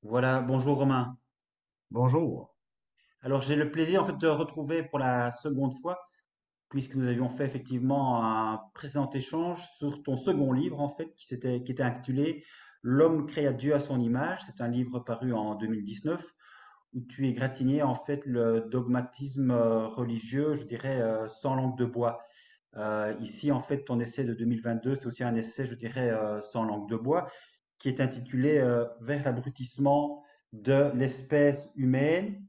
Voilà, bonjour Romain. Bonjour. Alors j'ai le plaisir en fait de te retrouver pour la seconde fois, puisque nous avions fait effectivement un précédent échange sur ton second livre en fait, qui était intitulé L'homme créa Dieu à son image. C'est un livre paru en 2019 où tu égratignais en fait le dogmatisme religieux, je dirais sans langue de bois. Ici en fait ton essai de 2022, c'est aussi un essai, je dirais, sans langue de bois, qui est intitulé Vers l'abrutissement de l'espèce humaine.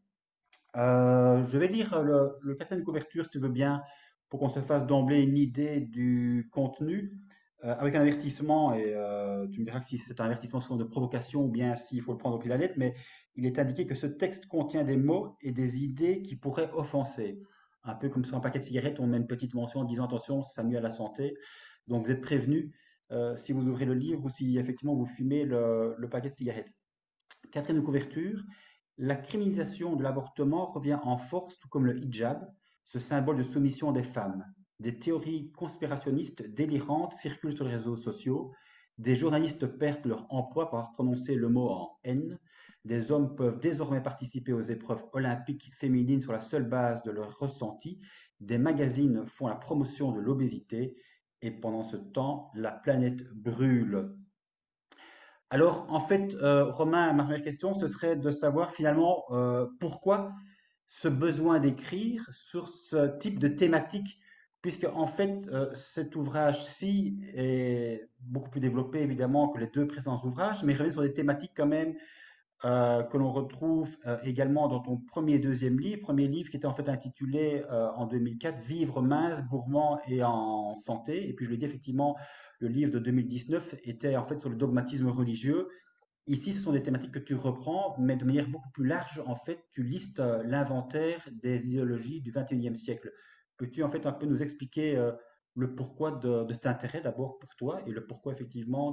Je vais lire le quatrième de couverture, si tu veux bien, pour qu'on se fasse d'emblée une idée du contenu, avec un avertissement, et tu me diras si c'est un avertissement sous forme de provocation ou bien s'il faut le prendre au pied de la lettre, mais il est indiqué que ce texte contient des mots et des idées qui pourraient offenser. Un peu comme sur un paquet de cigarettes, on met une petite mention en disant attention, ça nuit à la santé. Donc vous êtes prévenus si vous ouvrez le livre ou si effectivement vous fumez le paquet de cigarettes. Quatrième de couverture, la criminalisation de l'avortement revient en force, tout comme le hijab, ce symbole de soumission des femmes. Des théories conspirationnistes délirantes circulent sur les réseaux sociaux. Des journalistes perdent leur emploi par avoir prononcé le mot en haine. Des hommes peuvent désormais participer aux épreuves olympiques féminines sur la seule base de leur ressenti. Des magazines font la promotion de l'obésité. Et pendant ce temps, la planète brûle. Alors, en fait, Romain, ma première question, ce serait de savoir finalement pourquoi ce besoin d'écrire sur ce type de thématique, puisque en fait, cet ouvrage-ci est beaucoup plus développé évidemment que les deux précédents ouvrages, mais il revient sur des thématiques quand même que l'on retrouve également dans ton premier livre qui était en fait intitulé en 2004 Vivre mince, gourmand et en santé. Et puis je l'ai dit effectivement, le livre de 2019 était en fait sur le dogmatisme religieux. Ici, ce sont des thématiques que tu reprends, mais de manière beaucoup plus large. En fait, tu listes l'inventaire des idéologies du 21e siècle. Peux-tu en fait un peu nous expliquer le pourquoi de cet intérêt d'abord pour toi et le pourquoi effectivement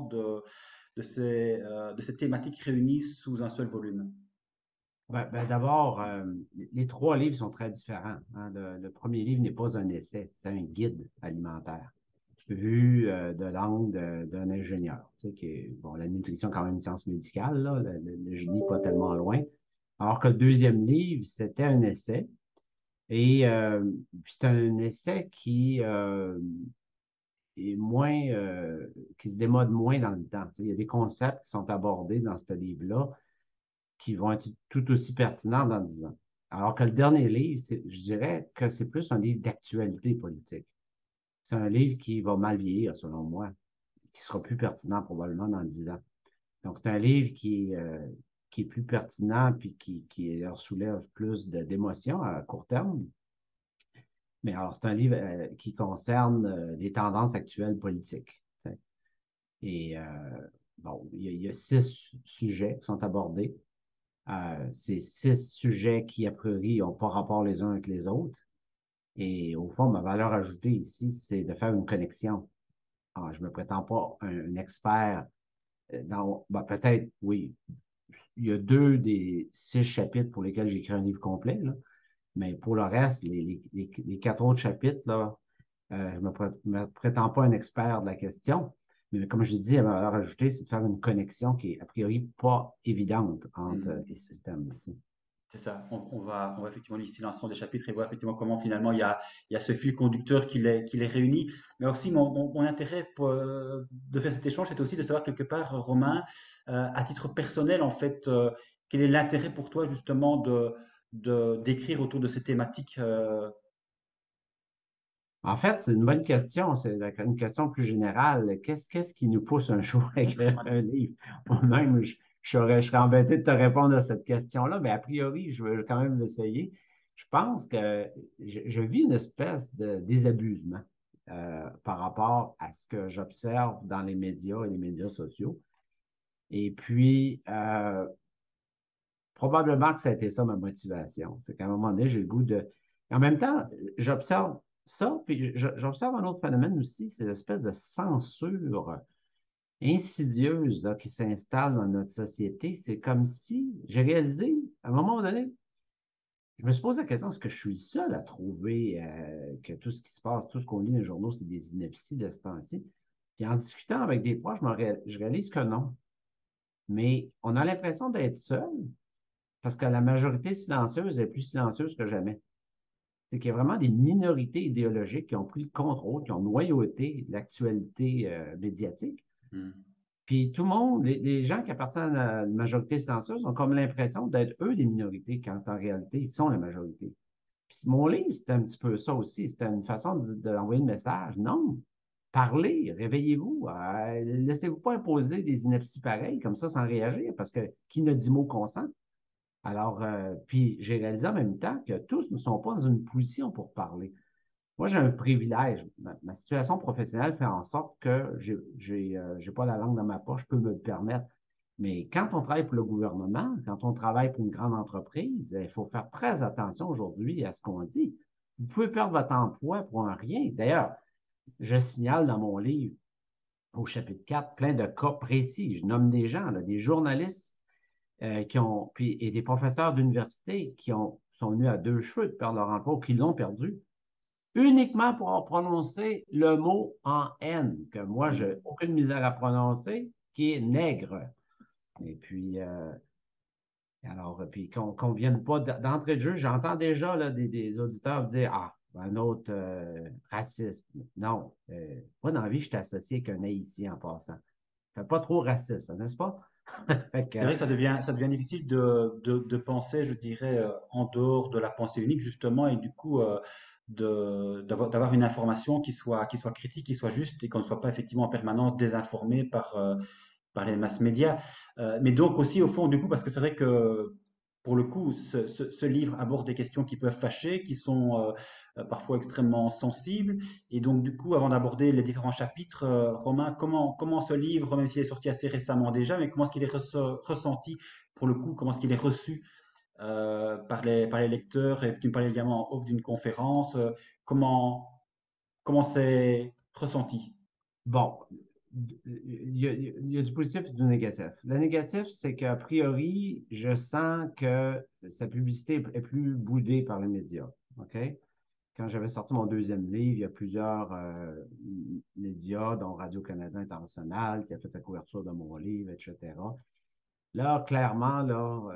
de ces thématiques réunies sous un seul volume? D'abord, les trois livres sont très différents, hein. Le premier livre n'est pas un essai, c'est un guide alimentaire vu de l'angle d'un ingénieur. Tu sais, bon, la nutrition, quand même, une science médicale, là, le génie pas tellement loin. Alors que le deuxième livre, c'était un essai. Et puis c'est un essai qui est moins, qui se démode moins dans le temps. Tu sais, il y a des concepts qui sont abordés dans ce livre-là qui vont être tout aussi pertinents dans 10 ans. Alors que le dernier livre, je dirais que c'est plus un livre d'actualité politique. C'est un livre qui va mal vieillir, selon moi, qui sera plus pertinent probablement dans 10 ans. Donc, c'est un livre qui est plus pertinent puis qui leur soulève plus d'émotions à court terme. Mais alors, c'est un livre qui concerne les tendances actuelles politiques. Tu sais. Et bon, il y a 6 sujets qui sont abordés. C'est 6 sujets qui, a priori, n'ont pas rapport les uns avec les autres. Et au fond, ma valeur ajoutée ici, c'est de faire une connexion. Alors, je me prétends pas un expert ben, peut-être, oui, il y a 2 des 6 chapitres pour lesquels j'ai écrit un livre complet, là. Mais pour le reste, les 4 autres chapitres, là, je me prétends pas un expert de la question. Mais comme je l'ai dit, la valeur ajoutée, c'est de faire une connexion qui est a priori pas évidente entre Mhm. les systèmes. Tu sais. C'est ça. On va effectivement lister l'ensemble des chapitres et voir effectivement comment finalement il y a ce fil conducteur qui les réunit. Mais aussi, mon intérêt de faire cet échange, c'est aussi de savoir quelque part, Romain, à titre personnel, en fait, quel est l'intérêt pour toi justement d'écrire autour de ces thématiques. En fait, c'est une bonne question. C'est une question plus générale. Qu'est-ce qui nous pousse un jour à écrire un livre? Moi-même, je serais embêté de te répondre à cette question-là, mais a priori, je veux quand même l'essayer. Je pense que je vis une espèce de désabusement par rapport à ce que j'observe dans les médias et les médias sociaux. Et puis, probablement que ça a été ça ma motivation. C'est qu'à un moment donné, j'ai le goût de. En même temps, j'observe ça, puis j'observe un autre phénomène aussi, c'est l'espèce de censure insidieuse là, qui s'installe dans notre société. C'est comme si j'ai réalisé, à un moment donné, je me suis posé la question, est-ce que je suis seul à trouver que tout ce qui se passe, tout ce qu'on lit dans les journaux, c'est des inepties de ce temps-ci? Puis en discutant avec des proches, je réalise que non. mais on a l'impression d'être seul parce que la majorité silencieuse est plus silencieuse que jamais. C'est qu'il y a vraiment des minorités idéologiques qui ont pris le contrôle, qui ont noyauté l'actualité médiatique. Mm. Puis tout le monde, les gens qui appartiennent à la majorité silencieuse ont comme l'impression d'être eux des minorités, quand en réalité, ils sont la majorité. Puis mon livre, c'était un petit peu ça aussi. C'était une façon d'envoyer le message. Non, parlez, réveillez-vous. Laissez-vous pas imposer des inepties pareilles comme ça sans réagir, parce que qui ne dit mot consent? Alors, puis j'ai réalisé en même temps que tous ne sont pas dans une position pour parler. Moi, j'ai un privilège. Ma situation professionnelle fait en sorte que j'ai pas la langue dans ma poche, je peux me le permettre. Mais quand on travaille pour le gouvernement, quand on travaille pour une grande entreprise, il faut faire très attention aujourd'hui à ce qu'on dit. Vous pouvez perdre votre emploi pour un rien. D'ailleurs, je signale dans mon livre, au chapitre 4, plein de cas précis. Je nomme des gens, là, des journalistes et des professeurs d'université sont venus à deux cheveux de perdre leur emploi ou qui l'ont perdu uniquement pour en prononcer le mot en N, que moi, Mm. j'ai aucune misère à prononcer, qui est nègre. Et puis, puis qu'on vienne pas d'entrée de jeu, j'entends déjà là, des auditeurs dire Ah, un autre raciste. Non, moi, dans la vie, je suis associé avec un haïtien en passant. Fait pas trop raciste, n'est-ce pas? Fait que, C'est vrai que ça devient difficile de penser, je dirais, en dehors de la pensée unique, justement, et du coup, d'avoir une information qui soit critique, qui soit juste, et qu'on ne soit pas effectivement en permanence désinformé par les masses médias. Mais donc aussi, au fond, du coup, parce que c'est vrai que pour le coup, ce livre aborde des questions qui peuvent fâcher, qui sont parfois extrêmement sensibles. Et donc, du coup, avant d'aborder les différents chapitres, Romain, comment ce livre, même s'il est sorti assez récemment déjà, mais comment est-ce qu'il est ressenti pour le coup, comment est-ce qu'il est reçu par les lecteurs? Et tu me parlais également en off d'une conférence. Comment c'est ressenti? bon, il y a du positif et du négatif. Le négatif, c'est qu'a priori, je sens que sa publicité est plus boudée par les médias. OK? Quand j'avais sorti mon deuxième livre, il y a plusieurs médias, dont Radio-Canada International, qui a fait la couverture de mon livre, etc. Là, clairement, là,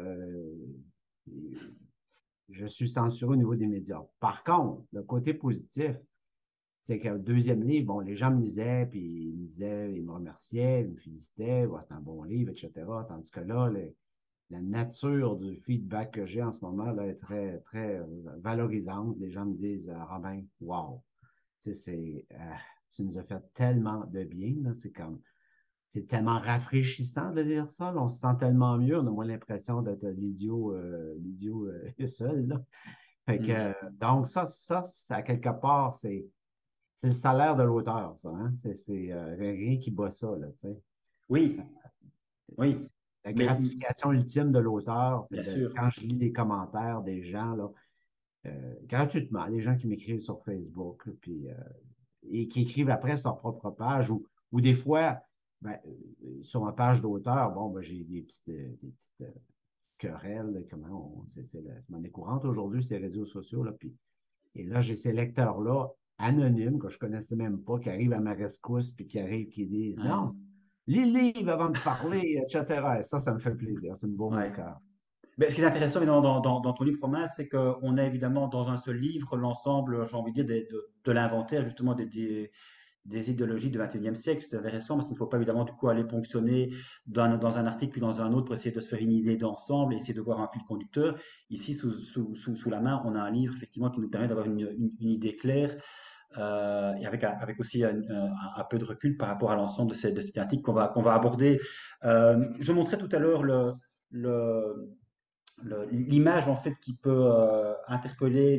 je suis censuré au niveau des médias. Par contre, le côté positif, c'est que le deuxième livre, bon, les gens me lisaient, puis ils me disaient, ils me remerciaient, ils me félicitaient, ouais, c'est un bon livre, etc. Tandis que là, la nature du feedback que j'ai en ce moment là, est très, très valorisante. Les gens me disent, Robin, wow, tu sais, tu nous as fait tellement de bien, là, c'est tellement rafraîchissant de lire ça, là, on se sent tellement mieux, on a moins l'impression d'être l'idiot seul, là. Fait que, Mm. donc ça, à quelque part, c'est le salaire de l'auteur, ça, hein? C'est rien qui bat ça, là, tu sais. Oui, C'est oui, la mais gratification ultime de l'auteur, c'est bien de sûr. quand je lis les commentaires des gens, là, gratuitement, les gens qui m'écrivent sur Facebook, puis et qui écrivent après sur leur propre page, ou des fois, ben, sur ma page d'auteur, bon, ben, j'ai des petites querelles, là, c'est monnaie courante aujourd'hui, ces réseaux sociaux, là, puis et là, j'ai ces lecteurs-là, anonymes, que je connaissais même pas, qui arrivent à ma rescousse, puis qui disent, Ouais, non, lis le livre avant de parler, etc. Et ça me fait plaisir, ça me baume le ouais. cœur. Mais ce qui est intéressant évidemment, dans ton livre, Romain, c'est qu'on a évidemment dans un seul livre l'ensemble, j'ai envie de dire, de l'inventaire justement des idéologies du XXIe siècle. C'est intéressant parce qu'il ne faut pas évidemment du coup aller ponctionner dans un article puis dans un autre pour essayer de se faire une idée d'ensemble et essayer de voir un fil conducteur. Ici, sous la main, on a un livre effectivement qui nous permet d'avoir une idée claire et avec aussi un peu de recul par rapport à l'ensemble de ces thématiques qu'on va aborder. Je montrais tout à l'heure le, l'image en fait qui peut interpeller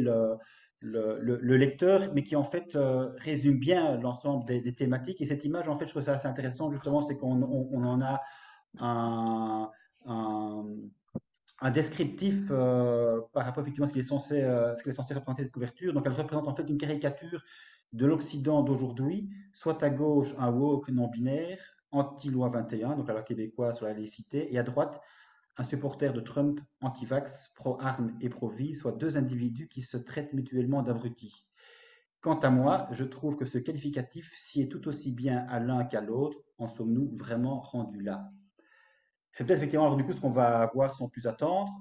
le lecteur, mais qui en fait résume bien l'ensemble des thématiques. Et cette image, en fait, je trouve ça assez intéressant justement, c'est qu'on en a un, un, un descriptif par rapport effectivement à ce qu'elle est censé représenter cette couverture. Donc elle représente en fait une caricature de l'Occident d'aujourd'hui, soit à gauche un woke non binaire, anti-loi 21, donc la loi québécoise sur la laïcité, et à droite un supporter de Trump anti-vax, pro-armes et pro-vie, soit deux individus qui se traitent mutuellement d'abrutis. Quant à moi, je trouve que ce qualificatif sied tout aussi bien à l'un qu'à l'autre. En sommes-nous vraiment rendus là? C'est peut-être effectivement, alors du coup, ce qu'on va voir sans plus attendre.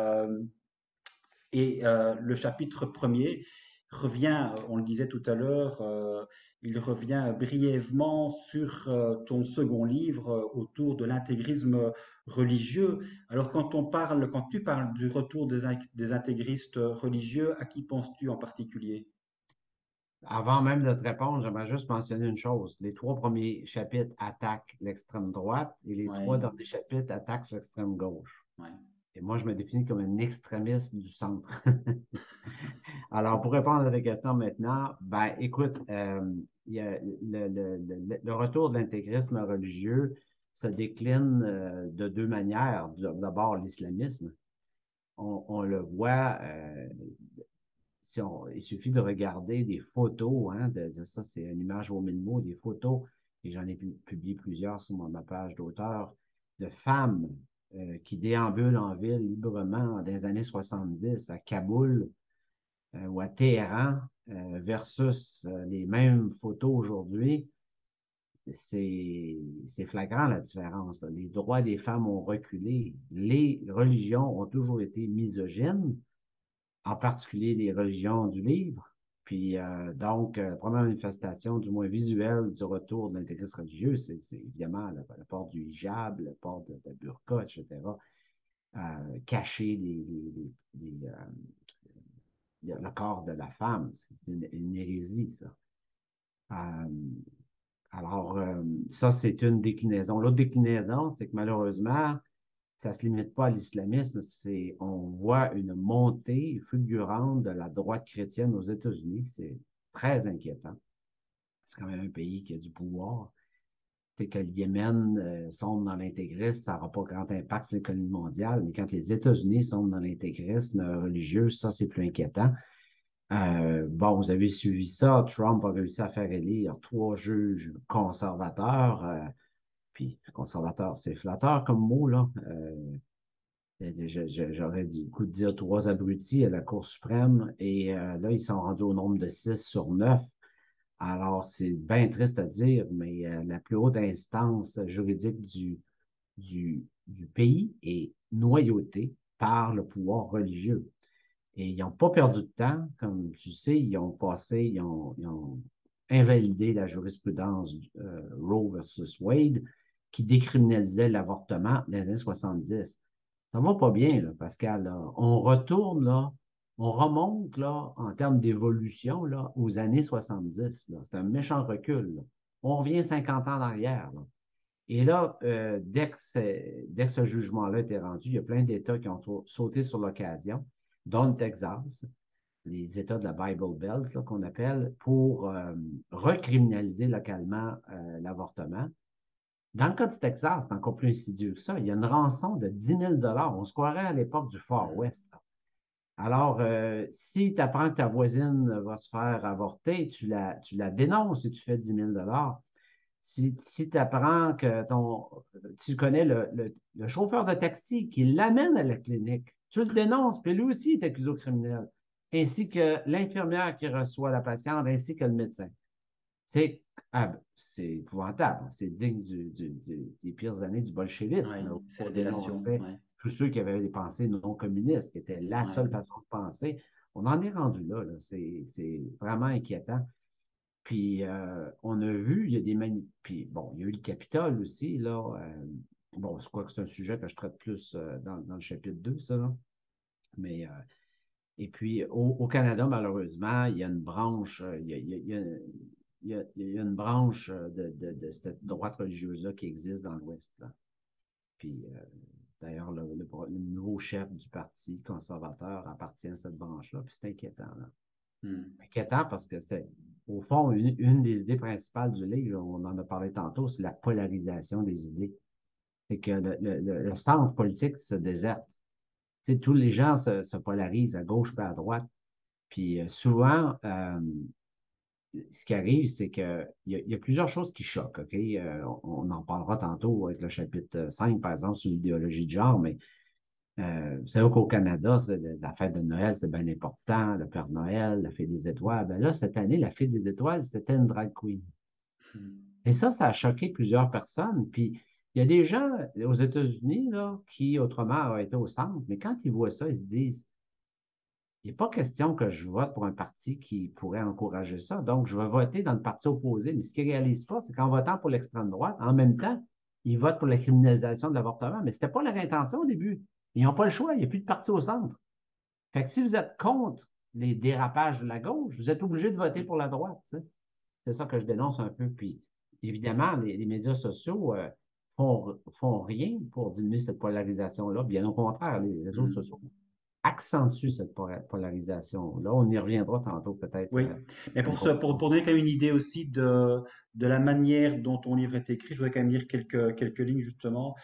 Le chapitre premier revient, on le disait tout à l'heure, il revient brièvement sur ton second livre autour de l'intégrisme religieux. Alors quand tu parles du retour des intégristes religieux, à qui penses-tu en particulier? Avant même de te répondre, j'aimerais juste mentionner une chose. Les trois premiers chapitres attaquent l'extrême droite et les trois Ouais, derniers chapitres attaquent l'extrême gauche. ouais. Et moi, je me définis comme un extrémiste du centre. Alors, pour répondre à ta question maintenant, ben, écoute, il y a le retour de l'intégrisme religieux se décline de deux manières. D'abord, l'islamisme. On le voit, il suffit de regarder des photos, hein, ça c'est une image aux mille mots, des photos, et j'en ai publié plusieurs sur ma page d'auteur, de femmes qui déambulent en ville librement dans les années 70 à Kaboul ou à Téhéran versus les mêmes photos aujourd'hui. C'est flagrant la différence, là. Les droits des femmes ont reculé. Les religions ont toujours été misogynes, en particulier les religions du livre. Puis donc, première manifestation, du moins visuelle, du retour de l'intégrisme religieux, c'est évidemment le port du hijab, le port de burqa, etc. Cacher le corps de la femme. C'est une hérésie, ça. Euh, alors, ça, c'est une déclinaison. L'autre déclinaison, c'est que malheureusement, ça ne se limite pas à l'islamisme, on voit une montée fulgurante de la droite chrétienne aux États-Unis. C'est très inquiétant. C'est quand même un pays qui a du pouvoir. C'est que le Yémen sombre dans l'intégrisme, ça n'aura pas grand impact sur l'économie mondiale, mais quand les États-Unis sombrent dans l'intégrisme religieux, ça, c'est plus inquiétant. Bon, vous avez suivi ça. Trump a réussi à faire élire trois juges conservateurs. Puis, conservateur, c'est flatteur comme mot, là. J'aurais du coup de dire trois abrutis à la Cour suprême. Et là, ils sont rendus au nombre de 6 sur 9. Alors, c'est bien triste à dire, mais la plus haute instance juridique du pays est noyautée par le pouvoir religieux. Et ils n'ont pas perdu de temps, comme tu sais, ils ont invalidé la jurisprudence Roe versus Wade qui décriminalisait l'avortement dans les années 70. Ça va pas bien, là, Pascal, là. On retourne, là, on remonte, là, en termes d'évolution, là, aux années 70, là. C'est un méchant recul, là. On revient 50 ans en arrière, là. Et là, dès que ce jugement-là a été rendu, il y a plein d'États qui ont sauté sur l'occasion, dont le Texas, les États de la Bible Belt, là, qu'on appelle, pour recriminaliser localement l'avortement. Dans le cas du Texas, c'est encore plus insidieux que ça. Il y a une rançon de 10 000 $. On se croirait à l'époque du Far Mhm. West, là. Alors, si tu apprends que ta voisine va se faire avorter, tu la dénonces et tu fais 10 000 $. Si tu apprends que tu connais le chauffeur de taxi qui l'amène à la clinique, tu le dénonces, puis lui aussi est accusé au criminel, ainsi que l'infirmière qui reçoit la patiente, ainsi que le médecin. C'est épouvantable. C'est digne des pires années du bolchevisme, Ouais, là, où c'est on la délation. dénonçait Ouais, tous ceux qui avaient des pensées non communistes, qui était la ouais. seule façon de penser. On en est rendu là, là. C'est vraiment inquiétant. Puis, on a vu, il y a des puis bon, il y a eu le Capitole aussi, là. Bon, je crois que c'est un sujet que je traite plus dans le chapitre 2, ça, là. Mais, et puis, au Canada, malheureusement, il y a une branche, il y a une branche de cette droite religieuse-là qui existe dans l'Ouest, là. Puis, d'ailleurs, le nouveau chef du Parti conservateur appartient à cette branche-là, puis c'est inquiétant, là. Hmm. Inquiétant parce que au fond, une des idées principales du livre, on en a parlé tantôt, c'est la polarisation des idées. C'est que le centre politique se déserte. Tu sais, tous les gens se polarisent à gauche et à droite. Puis souvent, ce qui arrive, c'est qu'il y a plusieurs choses qui choquent, OK? On en parlera tantôt avec le chapitre 5, par exemple, sur l'idéologie de genre, mais vous savez qu'au Canada, la fête de Noël, c'est bien important, le Père Noël, la Fée des Étoiles. Ben là, cette année, la Fée des Étoiles, c'était une drag queen. Hmm. Et ça a choqué plusieurs personnes. Puis Il y a des gens aux États-Unis là, qui autrement auraient été au centre, mais quand ils voient ça, ils se disent, il n'est pas question que je vote pour un parti qui pourrait encourager ça. Donc, je vais voter dans le parti opposé. Mais ce qu'ils ne réalisent pas, c'est qu'en votant pour l'extrême droite, en même temps, ils votent pour la criminalisation de l'avortement. Mais ce n'était pas leur intention au début. Ils n'ont pas le choix. Il n'y a plus de parti au centre. Fait que si vous êtes contre les dérapages de la gauche, vous êtes obligé de voter pour la droite. Tu sais. C'est ça que je dénonce un peu. Puis, évidemment, les médias sociaux font rien pour diminuer cette polarisation-là. Bien au contraire, les réseaux Hmm. sociaux accentue cette polarisation. Là, on y reviendra tantôt peut-être Oui, mais en pour conclusion. donner quand même une idée aussi de la manière dont ton livre est écrit, je voudrais quand même lire quelques lignes justement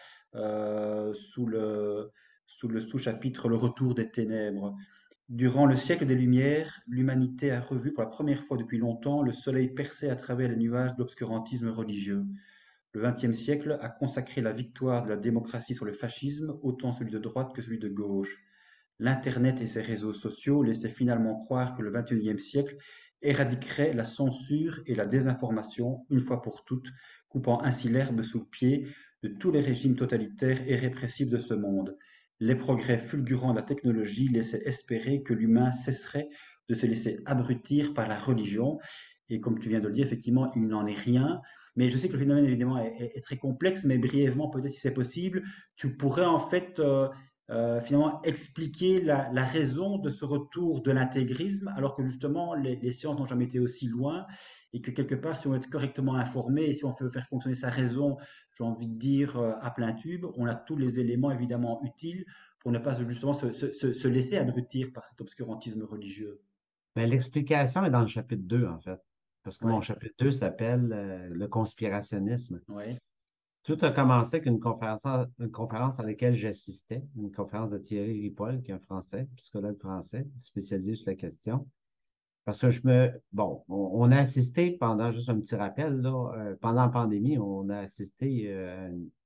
sous le sous-chapitre Le retour des ténèbres. Durant le siècle des Lumières, l'humanité a revu pour la première fois depuis longtemps le soleil percer à travers les nuages de l'obscurantisme religieux. Le XXe siècle a consacré la victoire de la démocratie sur le fascisme, autant celui de droite que celui de gauche. L'Internet et ses réseaux sociaux laissaient finalement croire que le XXIe siècle éradiquerait la censure et la désinformation une fois pour toutes, coupant ainsi l'herbe sous le pied de tous les régimes totalitaires et répressifs de ce monde. Les progrès fulgurants de la technologie laissaient espérer que l'humain cesserait de se laisser abrutir par la religion. Et comme tu viens de le dire, effectivement, il n'en est rien. Mais je sais que le phénomène, évidemment, est très complexe, mais brièvement, peut-être si c'est possible, tu pourrais en fait finalement expliquer la raison de ce retour de l'intégrisme, alors que justement les sciences n'ont jamais été aussi loin, et que quelque part, si on est correctement informé, et si on veut faire fonctionner sa raison, j'ai envie de dire, à plein tube, on a tous les éléments évidemment utiles pour ne pas justement se laisser abrutir par cet obscurantisme religieux. Mais l'explication est dans le chapitre 2 en fait. Parce que mon Ouais, chapitre 2 s'appelle le conspirationnisme. ouais. Tout a commencé avec une conférence à laquelle j'assistais, une conférence de Thierry Ripoll, qui est un Français, psychologue français, spécialisé sur la question. Parce que bon, on a assisté pendant, juste un petit rappel, là, pendant la pandémie, on a assisté à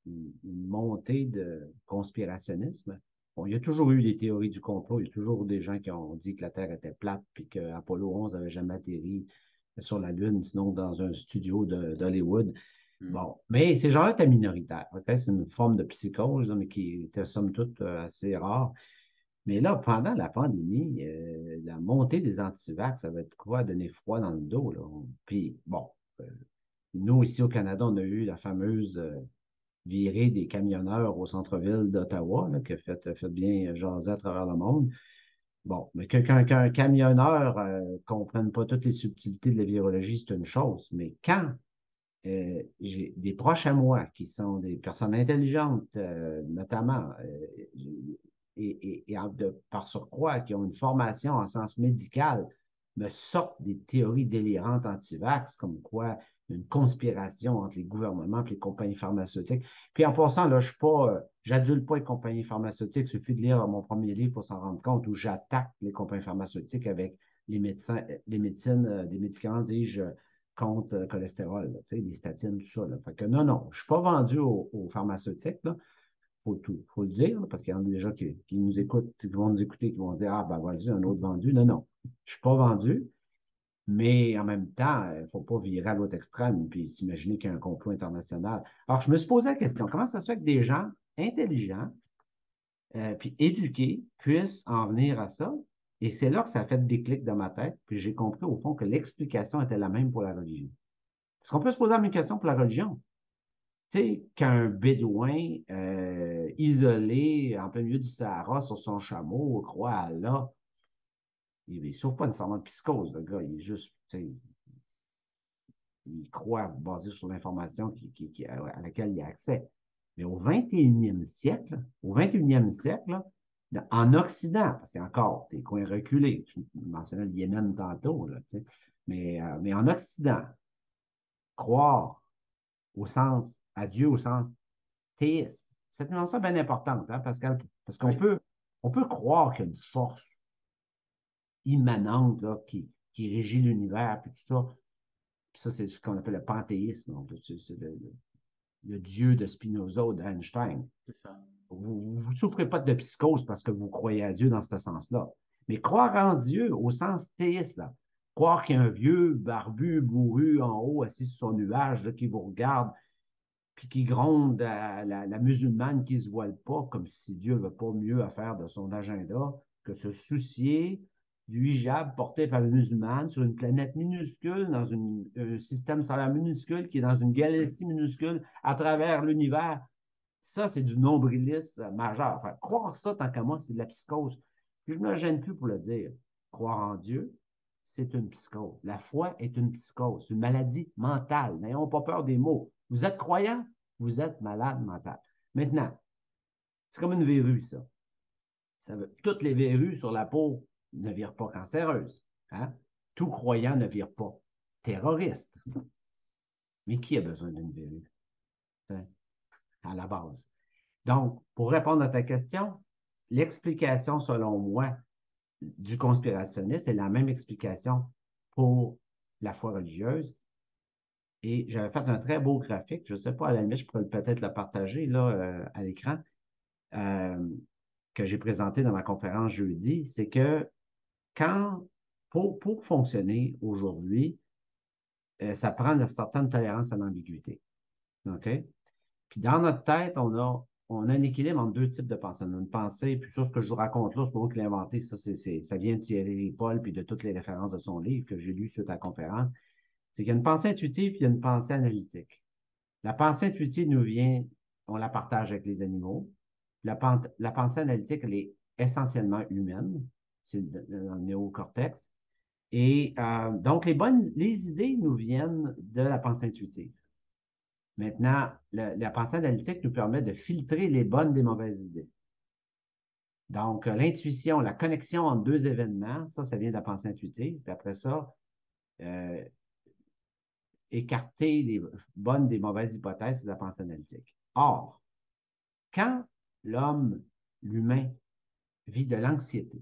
une montée de conspirationnisme. Bon, il y a toujours eu des théories du complot, il y a toujours eu des gens qui ont dit que la Terre était plate puis que Apollo 11 n'avait jamais atterri sur la Lune, sinon dans un studio d'Hollywood. Hmm. Bon, mais ces gens-là étaient minoritaires. Ok? C'est une forme de psychose, mais qui était somme toute assez rare. Mais là, pendant la pandémie, la montée des antivax, ça va être quoi? Donner froid dans le dos, là. Puis, bon, euh, nous, ici au Canada, on a eu la fameuse virée des camionneurs au centre-ville d'Ottawa, là, qui a fait bien jaser à travers le monde. Bon, mais qu'un camionneur comprenne pas toutes les subtilités de la virologie, c'est une chose. Mais quand j'ai des proches à moi qui sont des personnes intelligentes, notamment, par surcroît, qui ont une formation en sciences médicales, me sortent des théories délirantes anti-vax, comme quoi une conspiration entre les gouvernements et les compagnies pharmaceutiques. Puis en passant, là, j'adule pas les compagnies pharmaceutiques. Il suffit de lire mon premier livre pour s'en rendre compte où j'attaque les compagnies pharmaceutiques avec les médecins, les médecines, des médicaments, dis-je, contre le cholestérol, là, les statines, tout ça. Là. Fait que non, je ne suis pas vendu aux pharmaceutiques. Là. Faut le dire, là, parce qu'il y en a des gens qui nous écoutent, qui vont nous écouter, qui vont dire, ah, ben voilà, un autre vendu. Non, non, je ne suis pas vendu, mais en même temps, il ne faut pas virer à l'autre extrême puis s'imaginer qu'il y a un complot international. Alors, je me suis posé la question, comment ça se fait que des gens intelligents puis éduqués puissent en venir à ça? Et c'est là que ça a fait des clics dans ma tête, puis j'ai compris au fond que l'explication était la même pour la religion. Est-ce qu'on peut se poser la même question pour la religion? Tu sais, qu'un bédouin isolé en plein milieu du Sahara sur son chameau croit à Allah, il ne souffre pas nécessairement de psychose, le gars. Il est juste, tu sais, il croit basé sur l'information à laquelle il a accès. Mais au 21e siècle, là, en Occident, parce qu'il y a encore des coins reculés, je mentionnais le Yémen tantôt, là, tu sais, mais en Occident, croire à Dieu au sens théisme. C'est une dimension bien importante, hein, Pascal, parce qu'on Oui, peut croire qu'il y a une force immanente là, qui régit l'univers, puis tout ça. Puis ça, c'est ce qu'on appelle le panthéisme, donc c'est le Dieu de Spinoza ou d'Einstein. c'est ça. Vous ne souffrez pas de psychose parce que vous croyez à Dieu dans ce sens-là. Mais croire en Dieu au sens théiste, là, croire qu'il y a un vieux barbu bourru en haut assis sur son nuage là, qui vous regarde puis qui gronde à la musulmane qui ne se voile pas, comme si Dieu n'avait pas mieux à faire de son agenda que se soucier du hijab porté par une musulmane sur une planète minuscule, dans un système solaire minuscule, qui est dans une galaxie minuscule à travers l'univers. Ça, c'est du nombrilisme majeur. Enfin, croire ça, tant qu'à moi, c'est de la psychose. Puis je ne me gêne plus pour le dire. Croire en Dieu, c'est une psychose. La foi est une psychose, une maladie mentale. N'ayons pas peur des mots. Vous êtes croyant, vous êtes malade mental. Maintenant, c'est comme une verrue, ça. Toutes les verrues sur la peau ne virent pas cancéreuses. Hein? Tout croyant ne vire pas terroriste. Mais qui a besoin d'une verrue? Hein, à la base. Donc, pour répondre à ta question, l'explication, selon moi, du conspirationniste est la même explication pour la foi religieuse. Et j'avais fait un très beau graphique, je ne sais pas, à la limite, je pourrais peut-être le partager là, à l'écran, euh, que j'ai présenté dans ma conférence jeudi. C'est que quand, pour fonctionner aujourd'hui, ça prend une certaine tolérance à l'ambiguïté. OK? Puis dans notre tête, on a un équilibre entre deux types de pensée. On a une pensée, puis ça, ce que je vous raconte là, c'est pas moi qui l'ai inventé, ça vient de Thierry Paul, puis de toutes les références de son livre que j'ai lu suite à la conférence. C'est qu'il y a une pensée intuitive, puis il y a une pensée analytique. La pensée intuitive nous vient, on la partage avec les animaux. La pensée analytique, elle est essentiellement humaine. C'est dans le néocortex. Et donc, les idées nous viennent de la pensée intuitive. Maintenant, la pensée analytique nous permet de filtrer les bonnes des mauvaises idées. Donc, l'intuition, la connexion entre deux événements, ça vient de la pensée intuitive. Puis après ça, euh, écarter les bonnes des mauvaises hypothèses, c'est la pensée analytique. Or, quand l'humain, vit de l'anxiété,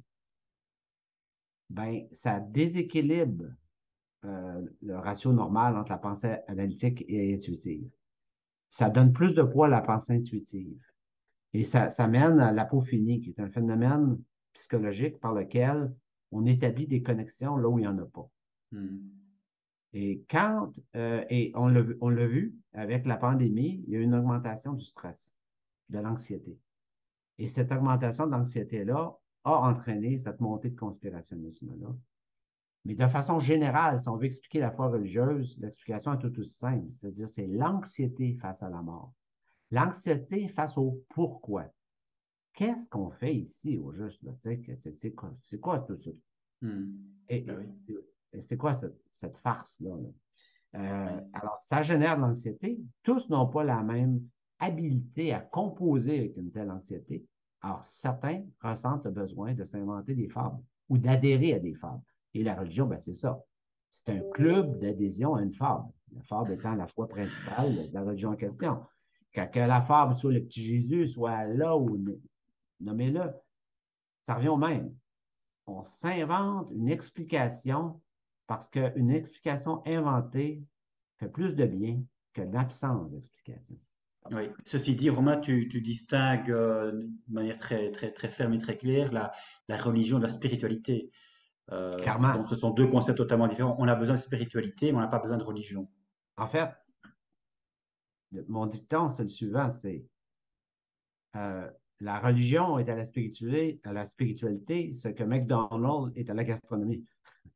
ben, ça déséquilibre le ratio normal entre la pensée analytique et intuitive. Ça donne plus de poids à la pensée intuitive. Et ça mène à l'apophénie, qui est un phénomène psychologique par lequel on établit des connexions là où il n'y en a pas. Hmm. Et on l'a vu avec la pandémie, il y a eu une augmentation du stress, de l'anxiété. Et cette augmentation de l'anxiété-là a entraîné cette montée de conspirationnisme-là. Mais de façon générale, si on veut expliquer la foi religieuse, l'explication est tout aussi simple, c'est-à-dire c'est l'anxiété face à la mort. L'anxiété face au pourquoi. Qu'est-ce qu'on fait ici au juste? Là? C'est quoi tout ça? Hmm. Et, Ben oui. et c'est quoi cette farce-là? Là? Oui. Alors, ça génère de l'anxiété. Tous n'ont pas la même habilité à composer avec une telle anxiété. Alors, certains ressentent le besoin de s'inventer des fables ou d'adhérer à des fables. Et la religion, ben, c'est ça. C'est un club d'adhésion à une fable. La fable étant la foi principale de la religion en question. Que la fable sur le petit Jésus soit là ou nommez-le, ça revient au même. On s'invente une explication parce qu'une explication inventée fait plus de bien que l'absence d'explication. Oui. Ceci dit, Romain, tu distingues de manière très, très, très ferme et très claire la religion de la spiritualité. Clairement. Donc, ce sont deux concepts totalement différents. On a besoin de spiritualité, mais on n'a pas besoin de religion. En fait, mon dicton, c'est le suivant, c'est euh, la religion est à la spiritualité ce que McDonald's est à la gastronomie.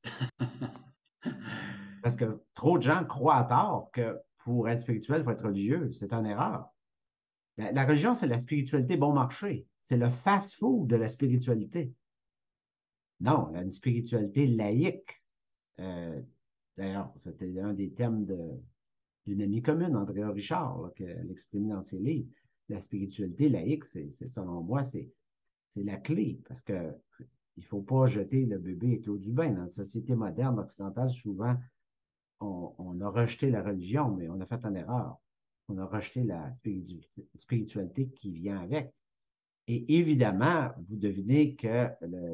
Parce que trop de gens croient à tort que pour être spirituel, il faut être religieux. C'est une erreur. La religion, c'est la spiritualité bon marché. C'est le fast-food de la spiritualité. Non, une spiritualité laïque. Euh, D'ailleurs, c'était un des thèmes d'une amie commune, Andrea Richard, là, qu'elle exprimait dans ses livres. La spiritualité laïque, selon moi, c'est la clé, parce que il faut pas jeter le bébé avec l'eau du bain. Dans la société moderne occidentale, souvent, on a rejeté la religion, mais on a fait une erreur. On a rejeté la spiritualité qui vient avec. Et évidemment, vous devinez que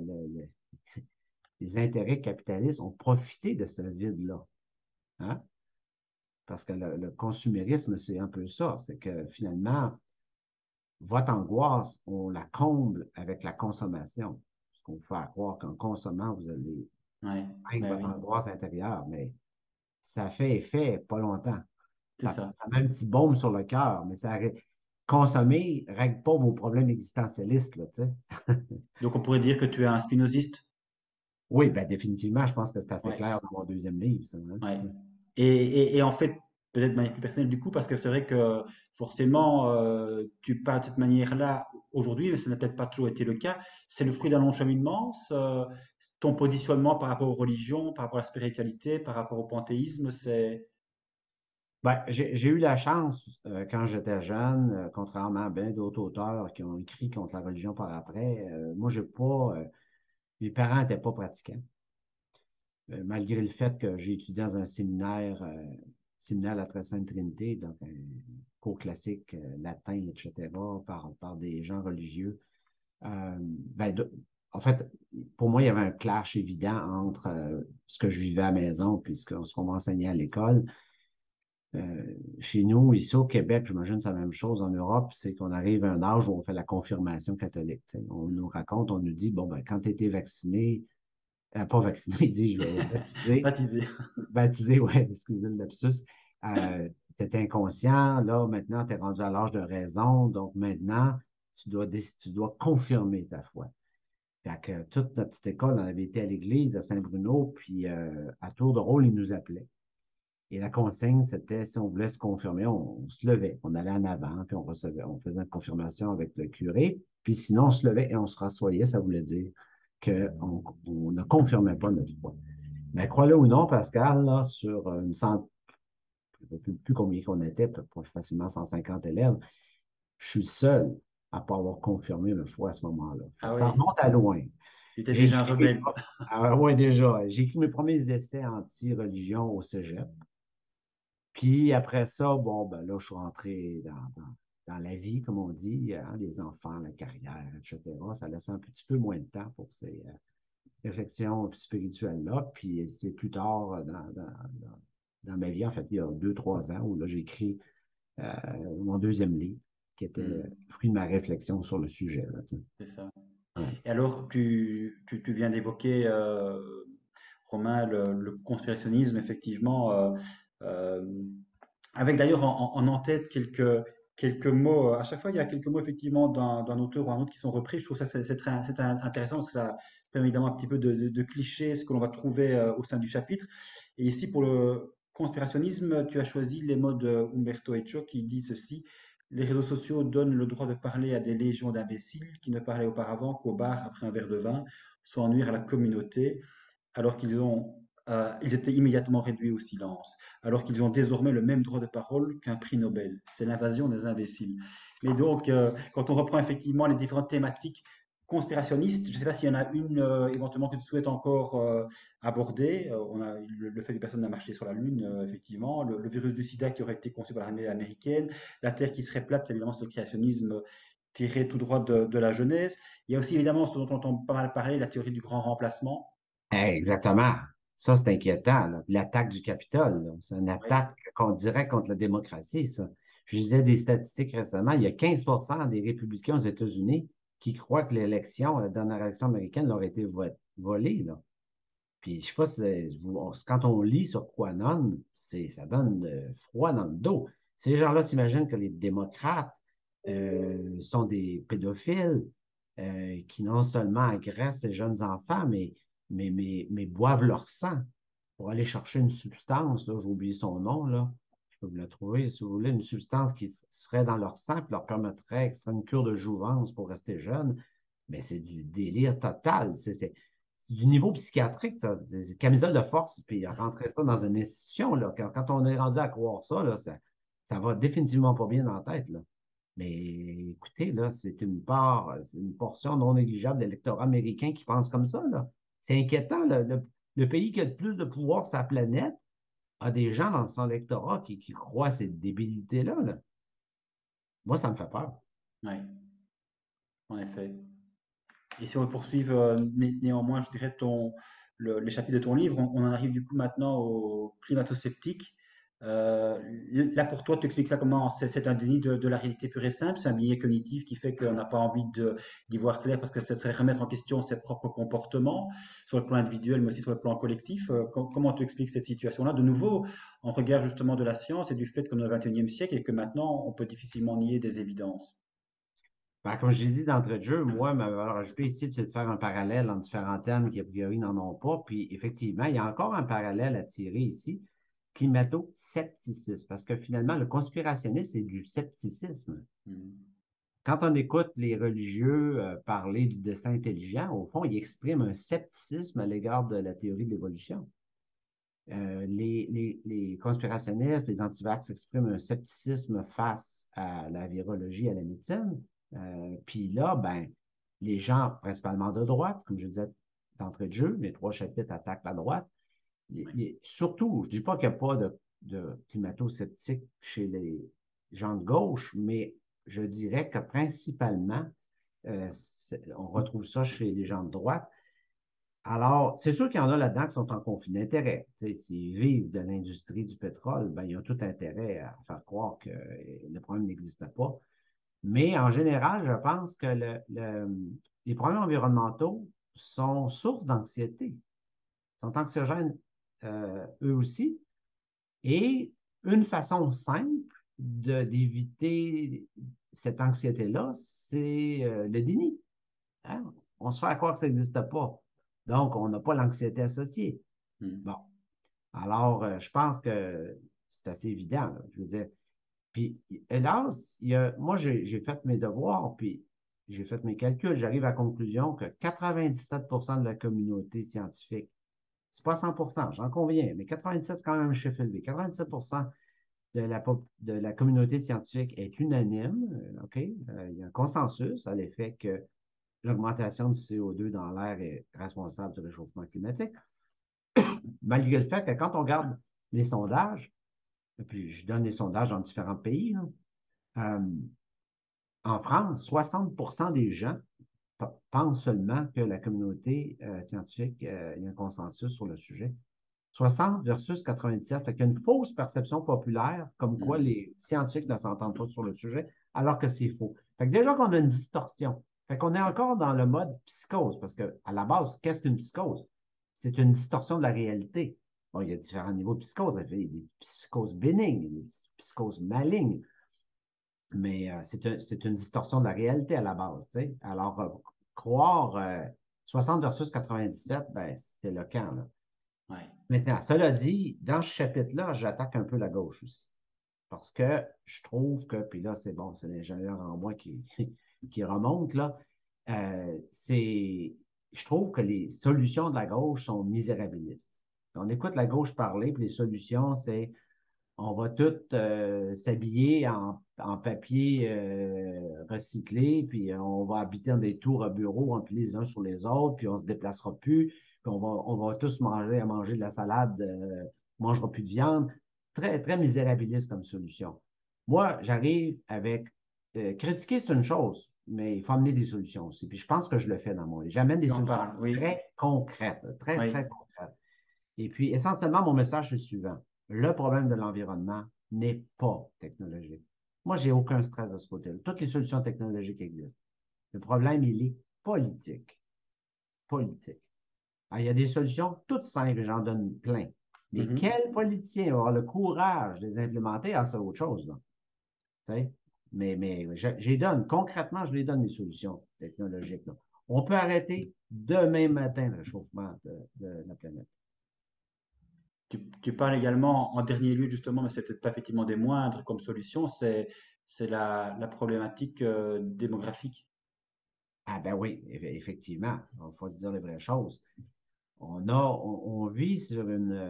les intérêts capitalistes ont profité de ce vide-là. Hein? Parce que le consumérisme, c'est un peu ça. C'est que finalement, votre angoisse, on la comble avec la consommation. Parce qu'on vous fait croire qu'en consommant, vous allez Ouais, vaincre ben votre oui. angoisse intérieure, mais ça fait effet pas longtemps. c'est ça. Ça met un petit baume sur le cœur, mais consommer ne règle pas vos problèmes existentialistes, là, tu sais. Donc on pourrait dire que tu es un spinoziste. Oui, ben définitivement, je pense que c'est assez Ouais, clair dans mon deuxième livre, ça, hein. ouais. Et en fait, peut-être de manière plus personnelle du coup, parce que c'est vrai que forcément, tu parles de cette manière-là aujourd'hui, mais ça n'a peut-être pas toujours été le cas. C'est le fruit d'un long cheminement, ton positionnement par rapport aux religions, par rapport à la spiritualité, par rapport au panthéisme, c'est... Ben, j'ai eu la chance, quand j'étais jeune, contrairement à bien d'autres auteurs qui ont écrit contre la religion par après, moi, j'ai pas, mes parents n'étaient pas pratiquants. Malgré le fait que j'ai étudié dans un séminaire de la Très Sainte Trinité, donc un cours classique latin, etc., par des gens religieux. Ben, en fait, pour moi, il y avait un clash évident entre ce que je vivais à la maison et ce qu'on m'enseignait à l'école. Chez nous, ici au Québec, j'imagine que c'est la même chose en Europe, c'est qu'on arrive à un âge où on fait la confirmation catholique. Tu sais. On nous raconte, on nous dit, bon, ben, quand tu étais vacciné, pas vacciné, dis-je, baptisé, Baptisé. baptisé, ouais, excusez le lapsus, tu étais inconscient, là, maintenant, tu es rendu à l'âge de raison, donc maintenant, tu dois confirmer ta foi. Fait que toute notre petite école, on avait été à l'église à Saint-Bruno, puis à tour de rôle, ils nous appelaient. Et la consigne, c'était si on voulait se confirmer, on se levait, on allait en avant, puis on faisait une confirmation avec le curé, puis sinon on se levait et on se rassoyait, ça voulait dire qu'on ne confirmait pas notre foi. Mais crois-le ou non, Pascal, là, sur une centaine, je ne sais plus combien qu'on était, pas facilement 150 élèves, je suis le seul à ne pas avoir confirmé ma foi à ce moment-là. Fait Ah que ça oui, remonte à loin. tu étais J'ai déjà un écrit mes, rebelle, quoi. ouais, déjà, j'ai écrit mes premiers essais anti-religion au cégep. Puis après ça, bon, ben là, je suis rentré dans la vie, comme on dit, hein, les enfants, la carrière, etc. Ça laisse un petit peu moins de temps pour ces réflexions spirituelles-là. Puis c'est plus tard dans ma vie, en fait, il y a 2, 3 ans, où là, j'ai écrit euh, mon deuxième livre, qui était le Hmm, fruit de ma réflexion sur le sujet, là, tu sais. c'est ça. Ouais. Et alors, tu viens d'évoquer, Romain, le conspirationnisme, effectivement, euh, avec d'ailleurs en tête quelques mots. À chaque fois, il y a quelques mots, effectivement, d'un auteur ou un autre qui sont repris. Je trouve ça c'est intéressant parce que ça permet évidemment un petit peu de cliché ce que l'on va trouver au sein du chapitre. Et ici, pour le conspirationnisme, tu as choisi les mots de Umberto Eco qui dit ceci. Les réseaux sociaux donnent le droit de parler à des légions d'imbéciles qui ne parlaient auparavant qu'au bar après un verre de vin, sans nuire à la communauté, alors ils étaient immédiatement réduits au silence, alors qu'ils ont désormais le même droit de parole qu'un prix Nobel. C'est l'invasion des imbéciles. Mais donc, quand on reprend effectivement les différentes thématiques conspirationnistes, je ne sais pas s'il y en a une éventuellement que tu souhaites encore aborder. On a le fait que personne n'a marché sur la Lune, effectivement, le virus du sida qui aurait été conçu par l'armée américaine, la Terre qui serait plate, c'est évidemment ce créationnisme tiré tout droit de la Genèse. Il y a aussi évidemment ce dont on entend pas mal parler, la théorie du grand remplacement. Exactement. Ça, c'est inquiétant, là. L'attaque du Capitole, là. C'est une Oui, attaque qu'on dirait contre la démocratie, ça. Je lisais des statistiques récemment. Il y a 15% des républicains aux États-Unis qui croient que l'élection, la dernière élection américaine, leur a été volée, là. Puis, je sais pas si quand on lit sur QAnon, ça donne froid dans le dos. Ces gens-là s'imaginent que les démocrates sont des pédophiles qui non seulement agressent les jeunes enfants, mais boivent leur sang pour aller chercher une substance, là, j'ai oublié son nom, là. Je peux vous la trouver, si vous voulez, une substance qui serait dans leur sang, qui leur permettrait, qui serait une cure de jouvence pour rester jeune. Mais c'est du délire total. C'est du niveau psychiatrique, ça. C'est camisole de force, puis rentrer ça dans une institution, là. Quand on est rendu à croire ça, là, ça va définitivement pas bien dans la tête, là. Mais écoutez, là, c'est une portion non négligeable de l'électorat américain qui pense comme ça, là. C'est inquiétant, là. Le pays qui a le plus de pouvoir sur la planète a des gens dans son électorat qui croient à cette débilité-là, là. Moi, ça me fait peur. oui, en effet. Et si on veut poursuivre néanmoins, je dirais, les chapitres de ton livre, on en arrive du coup maintenant au climato-sceptique. Euh, Là, pour toi, tu expliques ça comment? C'est un déni de la réalité pure et simple, c'est un biais cognitif qui fait qu'on n'a pas envie d'y voir clair parce que ça serait remettre en question ses propres comportements, sur le plan individuel, mais aussi sur le plan collectif. Comment tu expliques cette situation-là? De nouveau, en regard justement de la science et du fait qu'on est au XXIe siècle et que maintenant, on peut difficilement nier des évidences. Ben, comme je l'ai dit d'entrée de jeu, moi, ma valeur ajoutée ici, c'est de faire un parallèle entre différents termes qui, a priori, n'en ont pas. Puis, effectivement, il y a encore un parallèle à tirer ici, climato-scepticisme, parce que finalement, le conspirationnisme, c'est du scepticisme. Mhm. Quand on écoute les religieux parler du dessin intelligent, au fond, ils expriment un scepticisme à l'égard de la théorie de l'évolution. Les conspirationnistes, les antivax expriment un scepticisme face à la virologie, à la médecine. Puis là, ben, les gens, principalement de droite, comme je disais d'entrée de jeu, les trois chapitres attaquent la droite. Oui. Surtout, je dis pas qu'il n'y a pas de climato-sceptiques chez les gens de gauche, mais je dirais que principalement, on retrouve ça chez les gens de droite. Alors, c'est sûr qu'il y en a là-dedans qui sont en conflit d'intérêts. Tu sais, s'ils vivent de l'industrie du pétrole, ben, ils ont tout intérêt à faire croire que le problème n'existe pas. Mais en général, je pense que les problèmes environnementaux sont source d'anxiété, sont anxiogènes eux aussi. Et une façon simple d'éviter cette anxiété-là, c'est le déni. Hein? On se fait croire que ça n'existe pas. Donc, on n'a pas l'anxiété associée. Mhm. Bon. Alors, je pense que c'est assez évident, là. Je veux dire. Puis, hélas, moi, j'ai fait mes devoirs, puis j'ai fait mes calculs. J'arrive à la conclusion que 97% de la communauté scientifique, c'est pas 100%, j'en conviens, mais 97, c'est quand même un chiffre élevé. 97% de la communauté scientifique est unanime, OK? Il y a un consensus à l'effet que l'augmentation du CO2 dans l'air est responsable du réchauffement climatique, malgré le fait que quand on regarde les sondages, et puis je donne les sondages dans différents pays, là, euh, en France, 60% des gens pensent seulement que la communauté scientifique, il y a un consensus sur le sujet. 60 versus 97, fait qu'il y a une fausse perception populaire comme quoi Mhm. les scientifiques ne s'entendent pas sur le sujet, alors que c'est faux. Fait que déjà qu'on a une distorsion. Fait qu'on est encore dans le mode psychose, parce que à la base, qu'est-ce qu'une psychose? C'est une distorsion de la réalité. Bon, il y a différents niveaux de psychose. Il y a des psychoses bénignes, des psychoses malignes, mais c'est une distorsion de la réalité à la base, tu sais. Alors, croire 60 versus 97, ben, c'était le camp, là. Ouais. Maintenant, cela dit, dans ce chapitre-là, j'attaque un peu la gauche aussi. Parce que je trouve que, puis là, c'est bon, c'est l'ingénieur en moi qui remonte, là. Je trouve que les solutions de la gauche sont misérabilistes. On écoute la gauche parler, puis les solutions, c'est on va tout s'habiller en papier recyclé, puis on va habiter dans des tours à bureaux empilés les uns sur les autres, puis on se déplacera plus, puis on va tous manger de la salade, on mangera plus de viande. Très, très misérabiliste comme solution. Moi, j'arrive avec critiquer, c'est une chose, mais il faut amener des solutions aussi. Puis je pense que je le fais dans mon livre. J'amène des Tu en solutions parles, oui. très concrètes, très, Oui. très concrètes. Et puis, essentiellement, mon message est le suivant. Le problème de l'environnement n'est pas technologique. Moi, j'ai aucun stress de ce côté-là. Toutes les solutions technologiques existent. Le problème, il est politique. Politique. Alors, il y a des solutions toutes simples, j'en donne plein. Mais Mhm. quel politicien va avoir le courage de les implémenter? Ah, c'est autre chose, là. Tu sais? Mais je les donne. Concrètement, je les donne, les solutions technologiques, là. On peut arrêter demain matin le réchauffement de la planète. Tu parles également, en dernier lieu justement, mais c'est peut-être pas effectivement des moindres comme solution, c'est la problématique démographique. Ah ben oui, effectivement, il faut se dire les vraies choses. On vit sur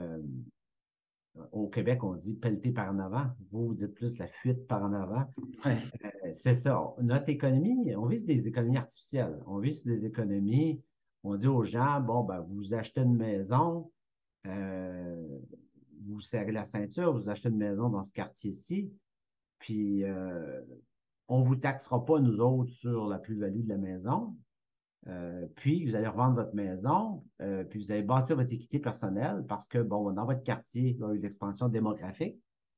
au Québec, on dit pelleter par en avant. Vous dites plus la fuite par en avant. Ouais. C'est ça. Notre économie, on vit sur des économies artificielles. On vit sur des économies, on dit aux gens, bon, ben, vous achetez une maison, euh, vous serrez la ceinture, vous achetez une maison dans ce quartier-ci, puis on vous taxera pas, nous autres, sur la plus-value de la maison. Puis, vous allez revendre votre maison, puis vous allez bâtir votre équité personnelle parce que, bon, dans votre quartier, il y a eu l'expansion démographique.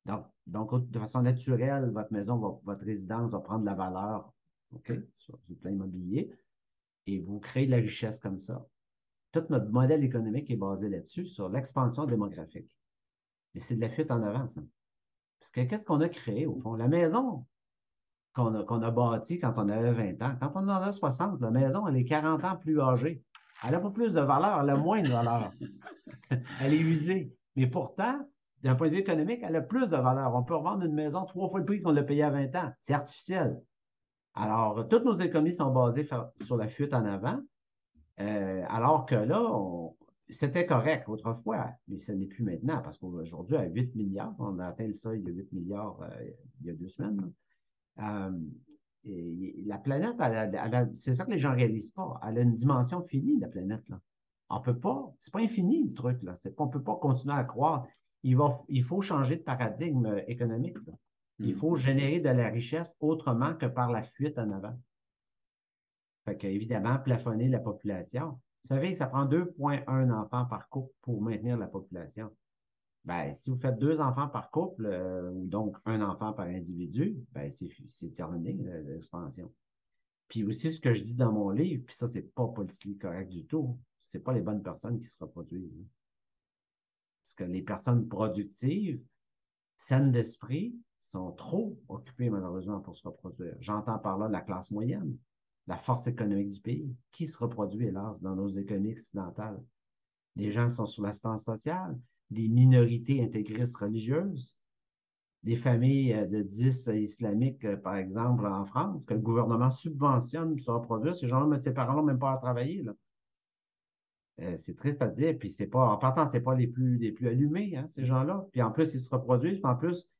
Donc, de façon naturelle, votre maison, votre résidence va prendre de la valeur, OK, sur du plan immobilier, et vous créez de la richesse comme ça. Tout notre modèle économique est basé là-dessus, sur l'expansion démographique. Mais c'est de la fuite en avant, ça. Parce que qu'est-ce qu'on a créé, au fond? La maison qu'on a bâtie quand on avait 20 ans, quand on en a 60, la maison, elle est 40 ans plus âgée. Elle n'a pas plus de valeur, elle a moins de valeur. Elle est usée. Mais pourtant, d'un point de vue économique, elle a plus de valeur. On peut revendre une maison 3 fois le prix qu'on l'a payé à 20 ans. C'est artificiel. Alors, toutes nos économies sont basées sur la fuite en avant, alors que là, c'était correct autrefois, mais ce n'est plus maintenant, parce qu'aujourd'hui, à 8 milliards, on a atteint le seuil de 8 milliards il y a 2 semaines. Euh, et la planète, c'est ça que les gens ne réalisent pas. Elle a une dimension finie, la planète, là. On peut pas, c'est pas infini le truc, là. C'est qu'on peut pas continuer à croître. Il faut changer de paradigme économique, là. Il Hmm. faut générer de la richesse autrement que par la fuite en avant. Fait qu'évidemment, plafonner la population. Vous savez, ça prend 2,1 enfants par couple pour maintenir la population. Ben, si vous faites 2 enfants par couple, ou donc un enfant par individu, ben, c'est terminé, l'expansion. Puis aussi, ce que je dis dans mon livre, puis ça, c'est pas politiquement correct du tout, c'est pas les bonnes personnes qui se reproduisent, hein. Parce que les personnes productives, saines d'esprit, sont trop occupées, malheureusement, pour se reproduire. J'entends par là la classe moyenne, la force économique du pays, qui se reproduit, hélas, dans nos économies occidentales. Des gens qui sont sur l'assistance sociale, des minorités intégristes religieuses, des familles de 10 islamiques, par exemple, en France, que le gouvernement subventionne pour se reproduire. Ces gens-là, mais ces parents n'ont même pas à travailler, là. C'est triste à dire, puis c'est pas, en partant, c'est pas les plus allumés, hein, ces gens-là. Puis en plus, ils se reproduisent, puis en plus,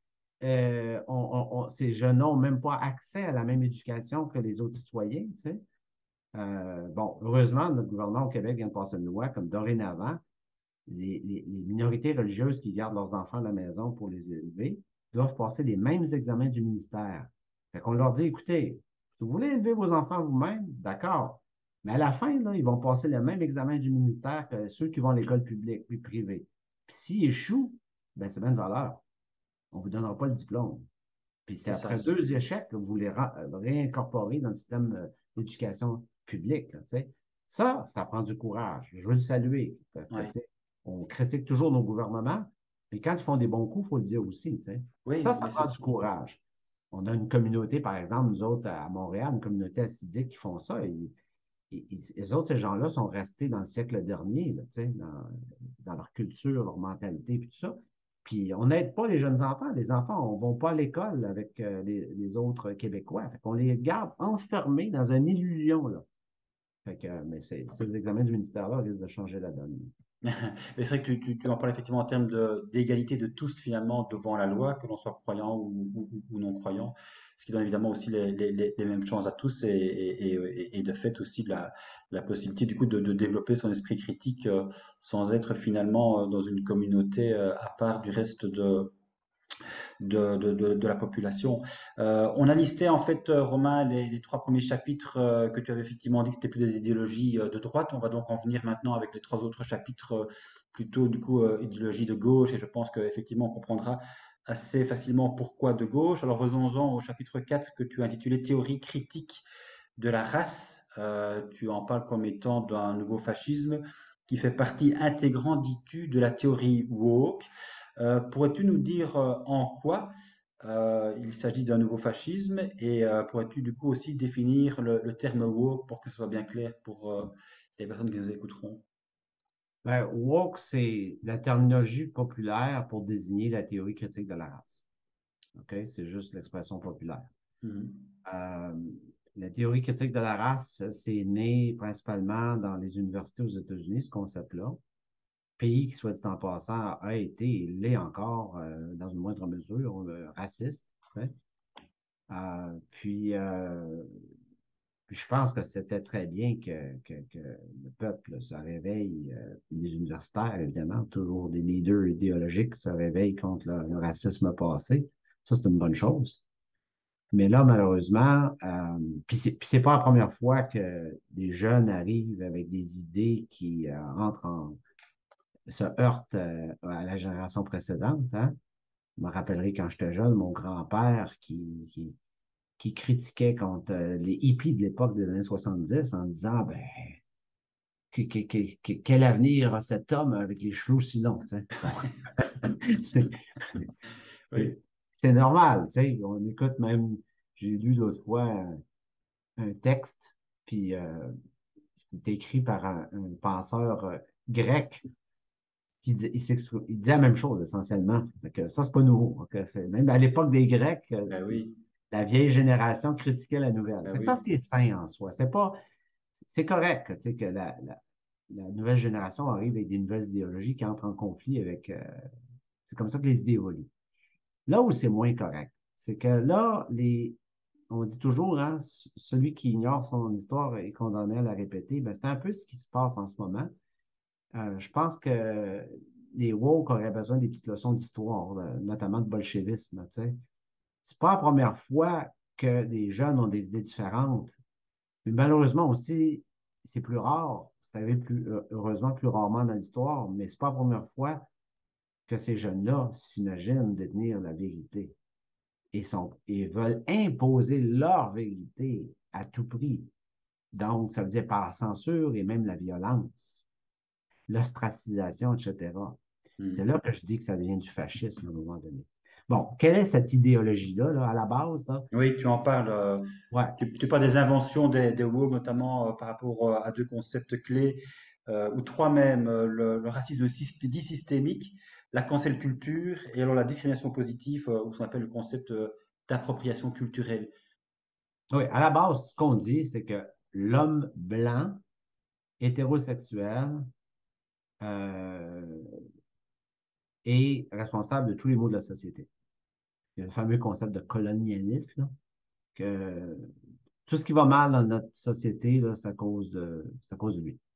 ces jeunes n'ont même pas accès à la même éducation que les autres citoyens, tu sais. Bon, heureusement, notre gouvernement au Québec vient de passer une loi comme dorénavant, les minorités religieuses qui gardent leurs enfants à la maison pour les élever doivent passer les mêmes examens du ministère. Fait qu'on leur dit, écoutez, si vous voulez élever vos enfants vous-même, d'accord. Mais à la fin, là, ils vont passer le même examen du ministère que ceux qui vont à l'école publique puis privée. Puis s'ils échouent, ben c'est bien de valeur. On ne vous donnera pas le diplôme. Puis c'est C'est ça. après 2 échecs que vous les réincorporez dans le système d'éducation publique, là, tu sais. Ça prend du courage. Je veux le saluer. Parce que, Ouais. tu sais, on critique toujours nos gouvernements, mais quand ils font des bons coups, il faut le dire aussi, tu sais. Oui, Ça bien prend sûr. du courage. On a une communauté, par exemple, nous autres à Montréal, une communauté assidique qui font ça. Les autres, ces gens-là sont restés dans le siècle dernier, là, tu sais, dans leur culture, leur mentalité, puis tout ça. Puis on n'aide pas les jeunes enfants. Les enfants ne vont pas à l'école avec les autres Québécois. Fait qu'on les garde enfermés dans une illusion, là. Fait que, mais ces examens du ministère-là risquent de changer la donne. Mais c'est vrai que tu en parles effectivement en termes d'égalité de tous finalement devant la loi, que l'on soit croyant ou non croyant, ce qui donne évidemment aussi les mêmes chances à tous et de fait aussi la possibilité du coup de développer son esprit critique sans être finalement dans une communauté à part du reste de la population. On a listé en fait, Romain, les trois premiers chapitres que tu avais effectivement dit que c'était plus des idéologies de droite. On va donc en venir maintenant avec les trois autres chapitres plutôt du coup idéologie de gauche et je pense qu'effectivement on comprendra assez facilement pourquoi de gauche. Alors faisons-en au chapitre 4 que tu as intitulé Théorie critique de la race. Tu en parles comme étant d'un nouveau fascisme qui fait partie intégrante, dis-tu, de la théorie woke. Pourrais-tu nous dire en quoi il s'agit d'un nouveau fascisme et pourrais-tu du coup aussi définir le terme woke pour que ce soit bien clair pour les personnes qui nous écouteront? Ben, woke, c'est la terminologie populaire pour désigner la théorie critique de la race. OK? C'est juste l'expression populaire. Mhm. Euh, la théorie critique de la race, c'est né principalement dans les universités aux États-Unis, ce concept-là. Pays qui, soit dit en passant, a été et l'est encore, dans une moindre mesure, raciste, hein. Puis je pense que c'était très bien que le peuple se réveille, les universitaires, évidemment, toujours des leaders idéologiques se réveillent contre le racisme passé. Ça, c'est une bonne chose. Mais là, malheureusement, puis c'est pas la première fois que des jeunes arrivent avec des idées qui se heurtent à la génération précédente, hein. Je me rappellerai quand j'étais jeune, mon grand-père qui critiquait contre les hippies de l'époque des années 70 en disant, ben, quel avenir a cet homme avec les cheveux si longs, tu sais? Bon, c'est Oui. c'est- c'est normal, tu sais. On écoute même, j'ai lu l'autre fois un texte, puis c'était écrit par un penseur grec, puis il disait la même chose essentiellement. Fait que ça, c'est pas nouveau. Même à l'époque des Grecs, Ben oui. la vieille génération critiquait la nouvelle. Ben Fait que ça, oui. c'est sain en soi. C'est correct, tu sais, que la nouvelle génération arrive avec des nouvelles idéologies qui entrent en conflit avec. C'est comme ça que les idées évoluent. Là où c'est moins correct, c'est que là, on dit toujours, hein, celui qui ignore son histoire est condamné à la répéter. Ben, c'est un peu ce qui se passe en ce moment. Je pense que les woke auraient besoin des petites leçons d'histoire, notamment de bolchevisme, tu sais. C'est pas la première fois que des jeunes ont des idées différentes. Mais malheureusement aussi, c'est plus rare. C'est arrivé heureusement plus rarement dans l'histoire, mais c'est pas la première fois que ces jeunes-là s'imaginent détenir la vérité et veulent imposer leur vérité à tout prix. Donc, ça veut dire par la censure et même la violence, l'ostracisation, etc. C'est Hmm. là que je dis que ça devient du fascisme à un moment donné. Bon, quelle est cette idéologie-là, là, à la base, là? Oui, tu en parles. Ouais, Tu parles des inventions des woke, notamment par rapport à deux concepts clés, ou trois même, le racisme dit systémique, la cancel culture et alors la discrimination positive, ou ce qu'on appelle le concept d'appropriation culturelle. oui, à la base, ce qu'on dit, c'est que l'homme blanc, hétérosexuel, euh, est responsable de tous les maux de la société. Il y a le fameux concept de colonialisme, là, que tout ce qui va mal dans notre société, là, c'est à cause de lui.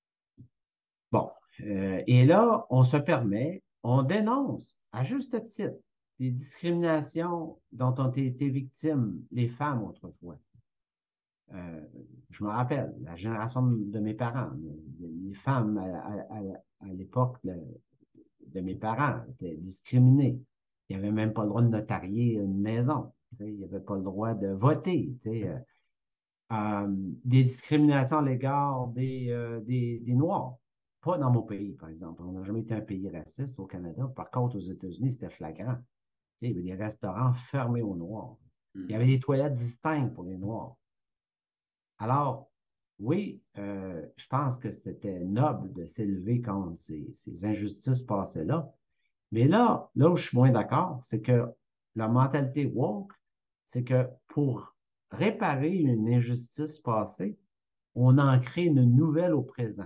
Bon, et là, on se permet, on dénonce à juste titre les discriminations dont ont été victimes les femmes autrefois. Euh, je me rappelle, la génération de mes parents, les femmes à l'époque de mes parents étaient discriminées. Ils n'avaient même pas le droit de notarier une maison. Tu sais, ils n'avaient pas le droit de voter. Tu sais, des discriminations à l'égard des Noirs. Pas dans mon pays, par exemple. On n'a jamais été un pays raciste au Canada. Par contre, aux États-Unis, c'était flagrant. Tu sais, il y avait des restaurants fermés aux Noirs. Il y avait Hmm. des toilettes distinctes pour les Noirs. Alors, oui, je pense que c'était noble de s'élever contre ces injustices passées-là. Mais là où je suis moins d'accord, c'est que la mentalité woke, c'est que pour réparer une injustice passée, on en crée une nouvelle au présent.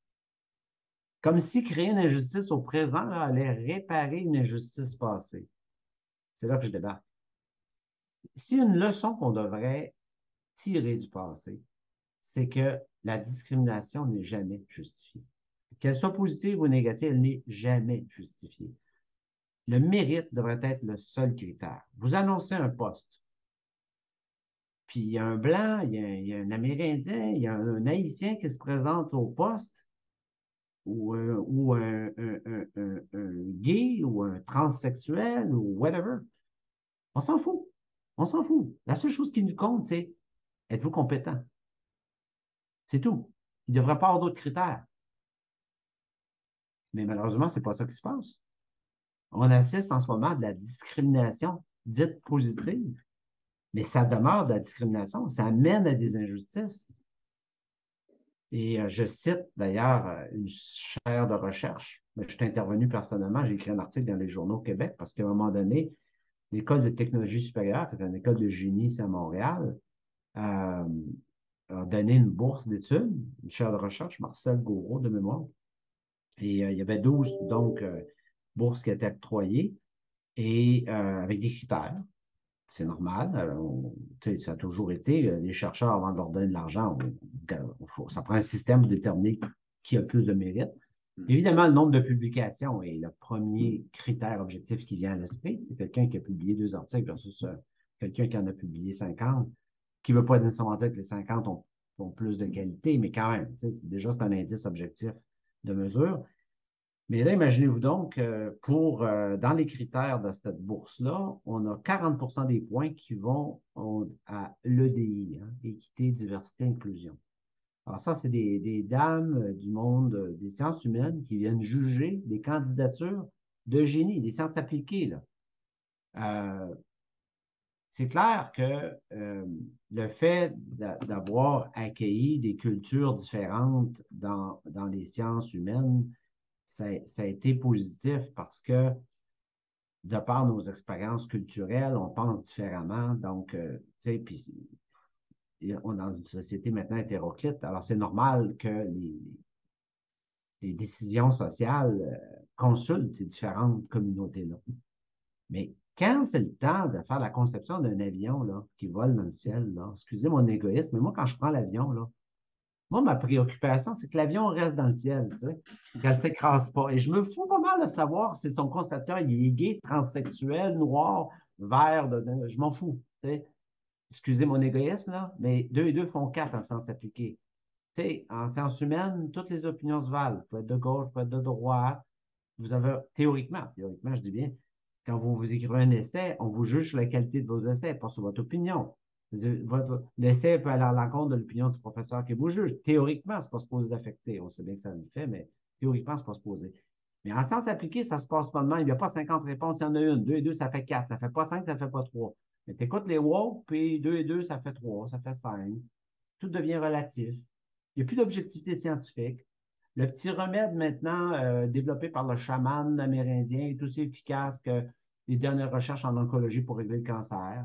Comme si créer une injustice au présent là, allait réparer une injustice passée. C'est là que je débarque. Si une leçon qu'on devrait tirer du passé, c'est que la discrimination n'est jamais justifiée. Qu'elle soit positive ou négative, elle n'est jamais justifiée. Le mérite devrait être le seul critère. Vous annoncez un poste, puis il y a un blanc, il y a un Amérindien, il y a un Haïtien qui se présente au poste, ou un gay, ou un transsexuel, ou whatever. On s'en fout. On s'en fout. La seule chose qui nous compte, c'est êtes-vous compétent? C'est tout. Il ne devrait pas avoir d'autres critères. Mais malheureusement, c'est pas ça qui se passe. On assiste en ce moment à de la discrimination dite positive, mais ça demeure de la discrimination. Ça amène à des injustices. Et je cite d'ailleurs une chaire de recherche. Je suis intervenu personnellement, j'ai écrit un article dans les journaux au Québec parce qu'à un moment donné, l'École de technologie supérieure, qui est une école de génie ici à Montréal, euh, a donné une bourse d'études, une chaire de recherche, Marcel Gouraud de mémoire. Et il y avait 12 donc bourses qui étaient octroyées et avec des critères. C'est normal. Ça a toujours été, les chercheurs, avant de leur donner de l'argent, ça prend un système pour déterminer qui a plus de mérite. Hmm. Évidemment, le nombre de publications est le premier critère objectif qui vient à l'esprit. C'est quelqu'un qui a publié 2 articles versus quelqu'un qui en a publié 50, qui ne veut pas nécessairement dire que les 50 ont plus de qualité, mais quand même, déjà, c'est un indice objectif de mesure. Mais là, imaginez-vous donc, dans les critères de cette bourse-là, on a 40 des points qui vont à l'EDI, hein, équité, diversité, inclusion. Alors ça, c'est des dames du monde des sciences humaines qui viennent juger des candidatures de génie, des sciences appliquées, là. Euh, c'est clair que le fait d'avoir accueilli des cultures différentes dans les sciences humaines, ça a été positif parce que, de par nos expériences culturelles, on pense différemment. Donc, tu sais, puis on est dans une société maintenant hétéroclite. Alors, c'est normal que les décisions sociales consultent ces différentes communautés-là. Mais quand c'est le temps de faire la conception d'un avion là, qui vole dans le ciel, là, excusez mon égoïsme, mais moi, quand je prends l'avion, là, moi, ma préoccupation, c'est que l'avion reste dans le ciel, tu sais, qu'elle ne s'écrase pas. Et je me fous pas mal de savoir si son concepteur il est gay, transsexuel, noir, vert, je m'en fous. Tu sais. Excusez mon égoïsme, là, mais deux et deux font quatre en sciences appliquées. Tu sais, en sciences humaines, toutes les opinions se valent. Vous pouvez être de gauche, vous pouvez être de droite. Vous avez, théoriquement, je dis bien, quand vous écrivez un essai, on vous juge sur la qualité de vos essais, pas sur votre opinion. L'essai peut aller à l'encontre de l'opinion du professeur qui vous juge. Théoriquement, c'est pas supposé d'affecter. On sait bien que ça le fait, mais théoriquement, c'est pas supposé. Mais en sciences appliquées, ça se passe pas de même. Il n'y a pas 50 réponses, il y en a une. Deux et deux, ça fait quatre. Ça fait pas cinq, ça fait pas trois. Mais tu écoutes les woke, puis deux et deux, ça fait trois, ça fait cinq. Tout devient relatif. Il n'y a plus d'objectivité scientifique. Le petit remède maintenant développé par le chaman amérindien est aussi efficace que les dernières recherches en oncologie pour régler le cancer,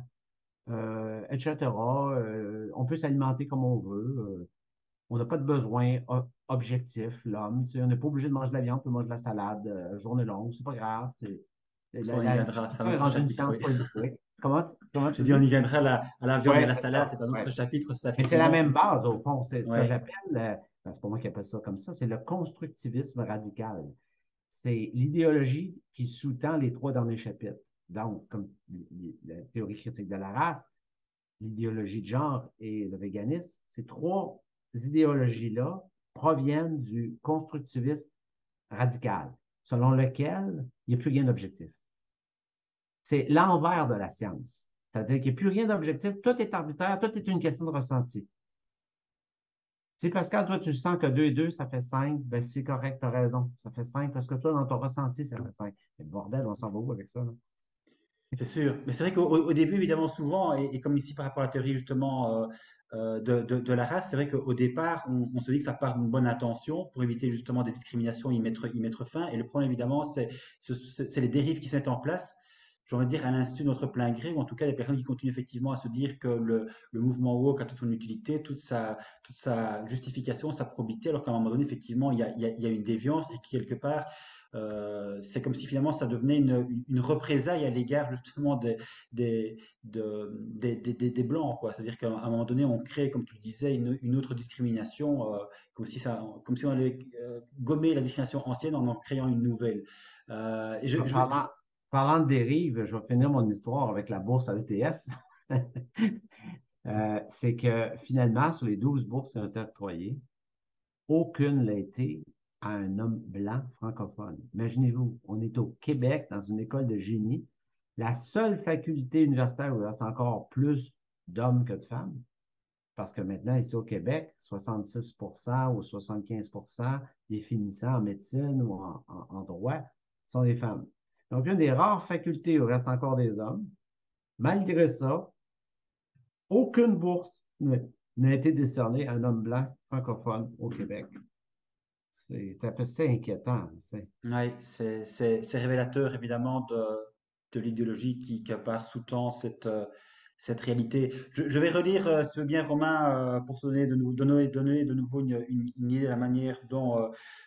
etc. On peut s'alimenter comme on veut. On n'a pas de besoin objectif, l'homme. Tu sais, on n'est pas obligé de manger de la viande, on peut manger de la salade journée longue, c'est pas grave. Ça, on y viendra, c'est un est autre rendue une chapitre, science oui. politique. Comment J'ai tu dit, on dis? y viendra à la viande Oui, et à la c'est salade, ça. c'est un Ouais. autre chapitre, ça, Mais c'est la effectivement. même base, au fond. C'est ce que Ouais. j'appelle, ben, c'est pas moi qui appelle ça comme ça, c'est le constructivisme radical. C'est l'idéologie qui sous-tend les trois derniers chapitres. Donc, comme la théorie critique de la race, l'idéologie de genre et le véganisme, ces trois idéologies-là proviennent du constructivisme radical, selon lequel il n'y a plus rien d'objectif. C'est l'envers de la science. C'est-à-dire qu'il n'y a plus rien d'objectif, tout est arbitraire, tout est une question de ressenti. Si Pascal, toi, tu sens que 2 et 2, ça fait 5, ben c'est correct, tu as raison. Ça fait 5 parce que toi, dans ton ressenti, ça fait 5. Mais bordel, on s'en va où avec ça, là? C'est sûr. Mais c'est vrai qu'au début, évidemment, souvent, et comme ici par rapport à la théorie justement de la race, c'est vrai qu'au départ, on se dit que ça part d'une bonne intention pour éviter justement des discriminations, y mettre fin. Et le problème, évidemment, c'est les dérives qui se mettent en place, j'ai envie de dire, à l'insu de notre plein gré, ou en tout cas des personnes qui continuent effectivement à se dire que le mouvement woke a toute son utilité, toute sa justification, sa probité, alors qu'à un moment donné, effectivement, il y a une déviance et que quelque part, c'est comme si finalement ça devenait une représaille à l'égard justement des, des Blancs, quoi. C'est-à-dire qu'à un moment donné, on crée, comme tu le disais, une autre discrimination, comme si on allait gommer la discrimination ancienne en créant une nouvelle. Et En parlant de dérive, je vais finir mon histoire avec la bourse à l'ETS. C'est que finalement, sur les 12 bourses qui ont été octroyées, aucune n'a été à un homme blanc francophone. Imaginez-vous, on est au Québec, dans une école de génie. La seule faculté universitaire où il reste encore plus d'hommes que de femmes, parce que maintenant, ici au Québec, 66% ou 75% des finissants en médecine ou en droit sont des femmes. Donc, une des rares facultés où il reste encore des hommes. Malgré ça, aucune bourse n'a été décernée à un homme blanc francophone au Québec. C'est un peu assez inquiétant. ouais, c'est révélateur évidemment de l'idéologie qui part sous-tend cette réalité. Je vais relire, si tu veux bien, Romain, pour se donner de nouveau une idée de la manière dont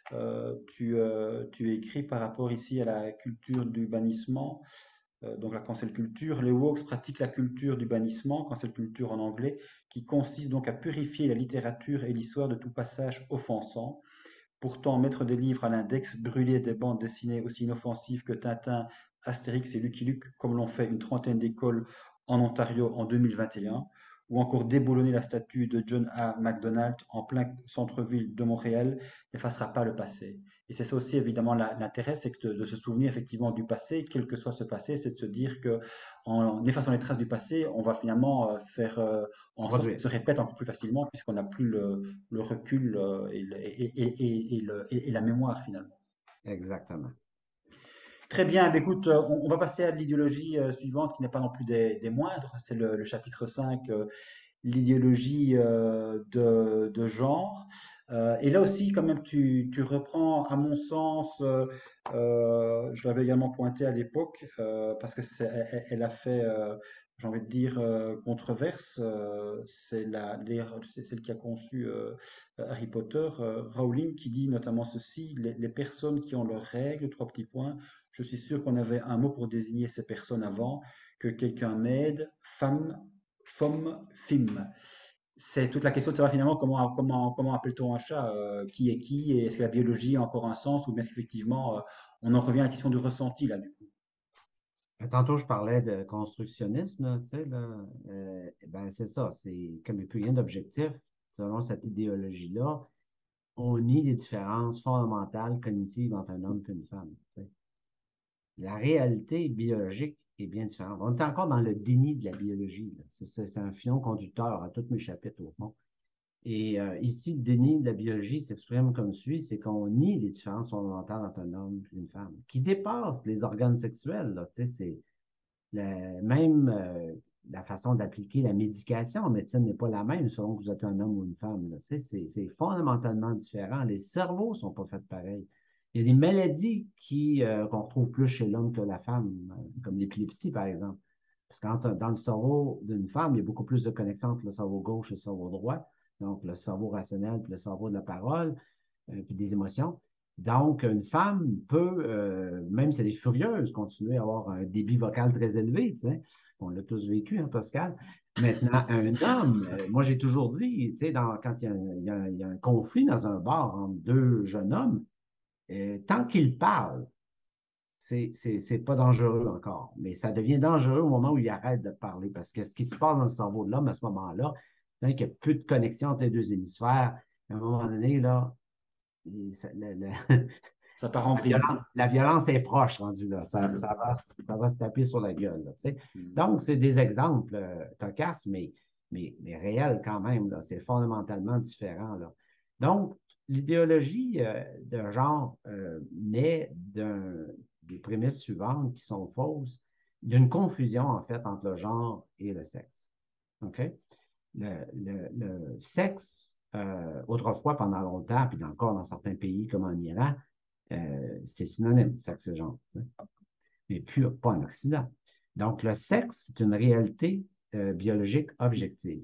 tu écris par rapport ici à la culture du bannissement. Donc la cancel culture, les Woks pratiquent la culture du bannissement, cancel culture en anglais, qui consiste donc à purifier la littérature et l'histoire de tout passage offensant. Pourtant, mettre des livres à l'index, brûler des bandes dessinées aussi inoffensives que Tintin, Astérix et Lucky Luke, comme l'ont fait une trentaine d'écoles en Ontario en 2021, ou encore déboulonner la statue de John A. MacDonald en plein centre-ville de Montréal n'effacera pas le passé. Et c'est ça aussi évidemment l'intérêt, c'est que de se souvenir effectivement du passé, quel que soit ce passé, c'est de se dire que en effaçant les traces du passé, on va finalement faire en sorte qu'il Produire. se répète encore plus facilement puisqu'on n'a plus le recul et la mémoire finalement. Exactement. Très bien, bah, écoute, on va passer à l'idéologie suivante qui n'est pas non plus des moindres, c'est le chapitre 5, l'idéologie de genre. Et là aussi, quand même, tu reprends, à mon sens, je l'avais également pointé à l'époque, parce que elle a fait, j'ai envie de dire, controverse. C'est celle qui a conçu Harry Potter, Rowling, qui dit notamment ceci, les personnes qui ont leurs règles, trois petits points, je suis sûr qu'on avait un mot pour désigner ces personnes avant, que quelqu'un m'aide, femme, Fom Fim. C'est toute la question de savoir finalement comment appelle-t-on un chat, qui est qui, et est-ce que la biologie a encore un sens, ou bien est-ce qu'effectivement on en revient à la question du ressenti là du coup. Tantôt, je parlais de constructionnisme, là, tu sais, là. Ben, c'est ça, c'est comme il n'y a plus rien d'objectif, selon cette idéologie-là, on nie les différences fondamentales cognitives entre un homme et une femme. Tu sais. La réalité biologique est bien différente. On est encore dans le déni de la biologie. Là. C'est un filon conducteur à tous mes chapitres, au fond. Et ici, le déni de la biologie s'exprime comme suit, c'est qu'on nie les différences fondamentales entre un homme et une femme, qui dépassent les organes sexuels. Là. Tu sais, c'est même la façon d'appliquer la médication en médecine n'est pas la même selon que vous êtes un homme ou une femme. Là. Tu sais, c'est fondamentalement différent. Les cerveaux sont pas faits pareil. Il y a des maladies qu'on retrouve plus chez l'homme que la femme, comme l'épilepsie, par exemple. Parce que dans le cerveau d'une femme, il y a beaucoup plus de connexions entre le cerveau gauche et le cerveau droit. Donc, le cerveau rationnel puis le cerveau de la parole, puis des émotions. Donc, une femme peut, même si elle est furieuse, continuer à avoir un débit vocal très élevé. Tu sais. On l'a tous vécu, hein, Pascal. Maintenant, un homme, moi j'ai toujours dit, tu sais, quand il y a un conflit dans un bar entre deux jeunes hommes, tant qu'ils parlent, c'est pas dangereux encore. Mais ça devient dangereux au moment où il arrête de parler. Parce que ce qui se passe dans le cerveau de l'homme à ce moment-là, tant qu'il n'y a plus de connexion entre les deux hémisphères, à un moment donné, là, Ça part en vrille. la violence est proche rendue là. Ça va se taper sur la gueule. Là, tu sais. Mm. Donc, c'est des exemples cocasses, mais réels quand même. Là. C'est fondamentalement différent. Là. Donc, l'idéologie de genre naît des prémices suivantes qui sont fausses, d'une confusion, en fait, entre le genre et le sexe. OK? Le sexe, autrefois, pendant longtemps, puis encore dans certains pays comme en Iran, c'est synonyme, sexe et genre, tu sais, mais plus, pas en Occident. Donc, le sexe, c'est une réalité biologique objective.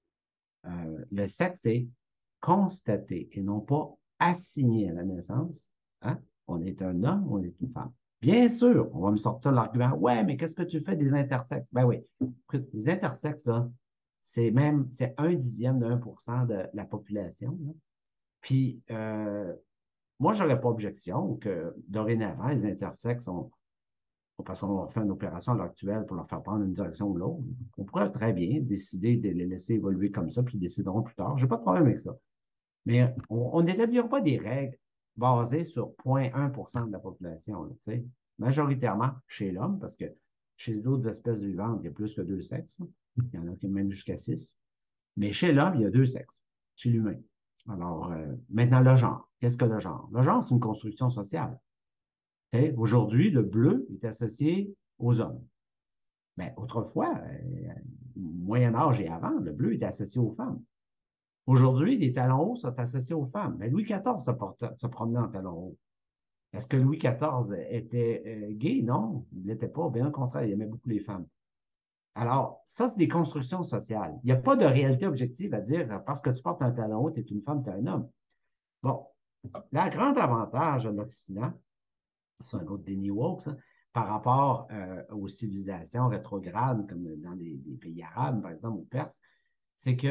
Le sexe est constaté et non pas assigné à la naissance. Hein? On est un homme, on est une femme. Bien sûr, on va me sortir l'argument, ouais, mais qu'est-ce que tu fais des intersexes? Ben oui, les intersexes, là, c'est 1/10 de 1% de la population. Là. Puis, moi, j'aurais pas objection que, dorénavant, les intersexes parce qu'on va faire une opération à l'heure actuelle pour leur faire prendre une direction ou l'autre, on pourrait très bien décider de les laisser évoluer comme ça, puis ils décideront plus tard. J'ai pas de problème avec ça. Mais on n'établira pas des règles basées sur 0,1% de la population, là, tu sais. Majoritairement chez l'homme, parce que chez d'autres espèces vivantes, il y a plus que deux sexes. Là. Il y en a qui même jusqu'à 6. Mais chez l'homme, il y a deux sexes, chez l'humain. Alors, maintenant, le genre. Qu'est-ce que le genre? Le genre, c'est une construction sociale. Aujourd'hui, le bleu est associé aux hommes. Mais autrefois, au Moyen Âge et avant, le bleu était associé aux femmes. Aujourd'hui, les talons hauts sont associés aux femmes. Mais Louis XIV se promenait en talons hauts. Est-ce que Louis XIV était gay? Non, il ne l'était pas. Bien au contraire, il aimait beaucoup les femmes. Alors, ça, c'est des constructions sociales. Il n'y a pas de réalité objective à dire parce que tu portes un talon haut, tu es une femme, tu es un homme. Bon, le grand avantage de l'Occident, c'est un autre déni woke, ça, par rapport aux civilisations rétrogrades, comme dans des pays arabes, par exemple, ou perses, c'est que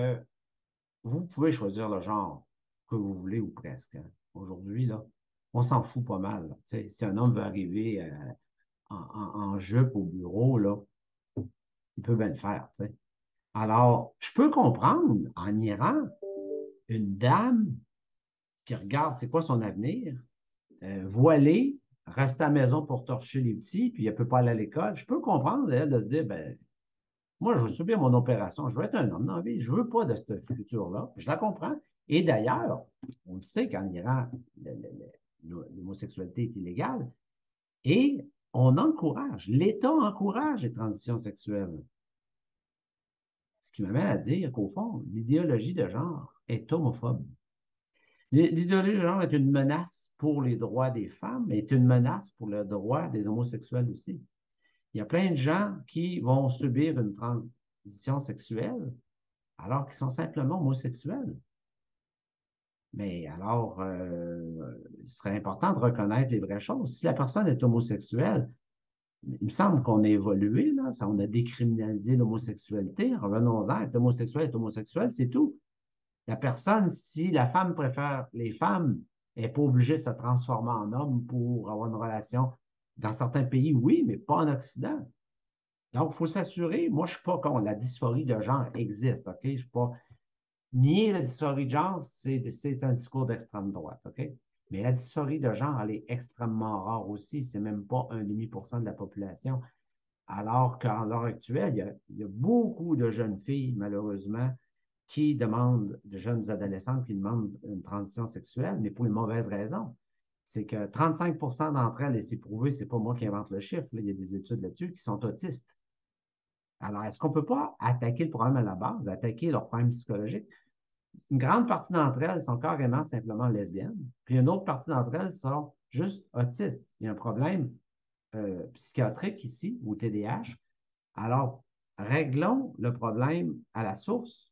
vous pouvez choisir le genre que vous voulez ou presque. Hein. Aujourd'hui, là, on s'en fout pas mal. Si un homme veut arriver en jupe au bureau, là, il peut bien le faire. T'sais. Alors, je peux comprendre en Iran une dame qui regarde c'est quoi son avenir, voilée, reste à la maison pour torcher les petits, puis elle ne peut pas aller à l'école. Je peux comprendre, elle, de se dire, ben, moi, je veux subir mon opération, je veux être un homme dans la vie, je ne veux pas de ce futur-là. Je la comprends. Et d'ailleurs, on le sait qu'en Iran, l'homosexualité est illégale et on encourage, l'État encourage les transitions sexuelles. Ce qui m'amène à dire qu'au fond, l'idéologie de genre est homophobe. L'idéologie de genre est une menace pour les droits des femmes, est une menace pour le droit des homosexuels aussi. Il y a plein de gens qui vont subir une transition sexuelle alors qu'ils sont simplement homosexuels. Mais alors, il serait important de reconnaître les vraies choses. Si la personne est homosexuelle, il me semble qu'on a évolué, là, ça, on a décriminalisé l'homosexualité. Revenons-en, être homosexuel, c'est tout. La personne, si la femme préfère les femmes, n'est pas obligée de se transformer en homme pour avoir une relation. Dans certains pays, oui, mais pas en Occident. Donc, il faut s'assurer, moi, je ne suis pas contre la dysphorie de genre existe, OK? Je ne suis pas. Nier la dysphorie de genre, c'est un discours d'extrême droite, OK? Mais la dysphorie de genre, elle est extrêmement rare aussi. C'est même pas 1,5% de la population. Alors qu'à l'heure actuelle, il y a beaucoup de jeunes filles, malheureusement, qui demandent, de jeunes adolescentes qui demandent une transition sexuelle, mais pour les mauvaises raisons. C'est que 35% d'entre elles, et c'est prouvé, c'est pas moi qui invente le chiffre, là, il y a des études là-dessus, qui sont autistes. Alors, est-ce qu'on peut pas attaquer le problème à la base, attaquer leur problème psychologique? Une grande partie d'entre elles sont carrément simplement lesbiennes, puis une autre partie d'entre elles sont juste autistes. Il y a un problème psychiatrique ici, ou TDAH. Alors, réglons le problème à la source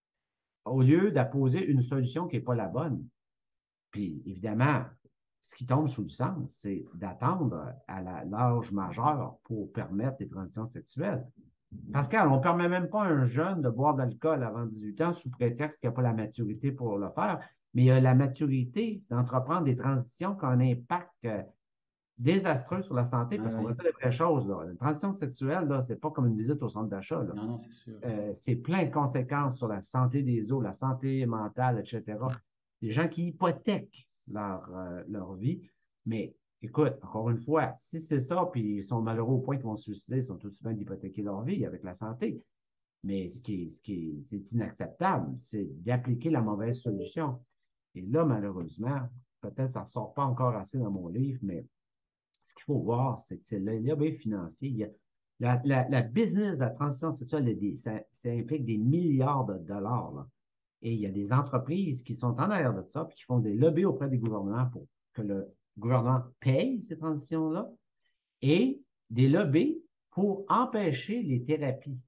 au lieu d'apposer une solution qui n'est pas la bonne. Puis, évidemment, ce qui tombe sous le sens, c'est d'attendre à l'âge majeur pour permettre les transitions sexuelles. Pascal, on ne permet même pas à un jeune de boire de l'alcool avant 18 ans sous prétexte qu'il n'a pas la maturité pour le faire, mais il a la maturité d'entreprendre des transitions qui ont un impact désastreux sur la santé, Ah parce qu'on va oui, dire les vraies choses. Là. Une transition sexuelle, ce n'est pas comme une visite au centre d'achat. non, non, c'est sûr. C'est plein de conséquences sur la santé des os, la santé mentale, etc. Des gens qui hypothèquent leur vie. Mais écoute, encore une fois, si c'est ça, puis ils sont malheureux au point qu'ils vont se suicider, ils sont tout de suite d'hypothéquer leur vie avec la santé. Mais c'est inacceptable, c'est d'appliquer la mauvaise solution. Et là, malheureusement, peut-être ça ne ressort pas encore assez dans mon livre, mais ce qu'il faut voir, c'est que c'est le lobby financier. Il y a la business de la transition sexuelle, ça implique des milliards de dollars. Là. Et il y a des entreprises qui sont en arrière de ça, puis qui font des lobbies auprès des gouvernements pour que le gouvernement paye ces transitions-là, et des lobbies pour empêcher les thérapies.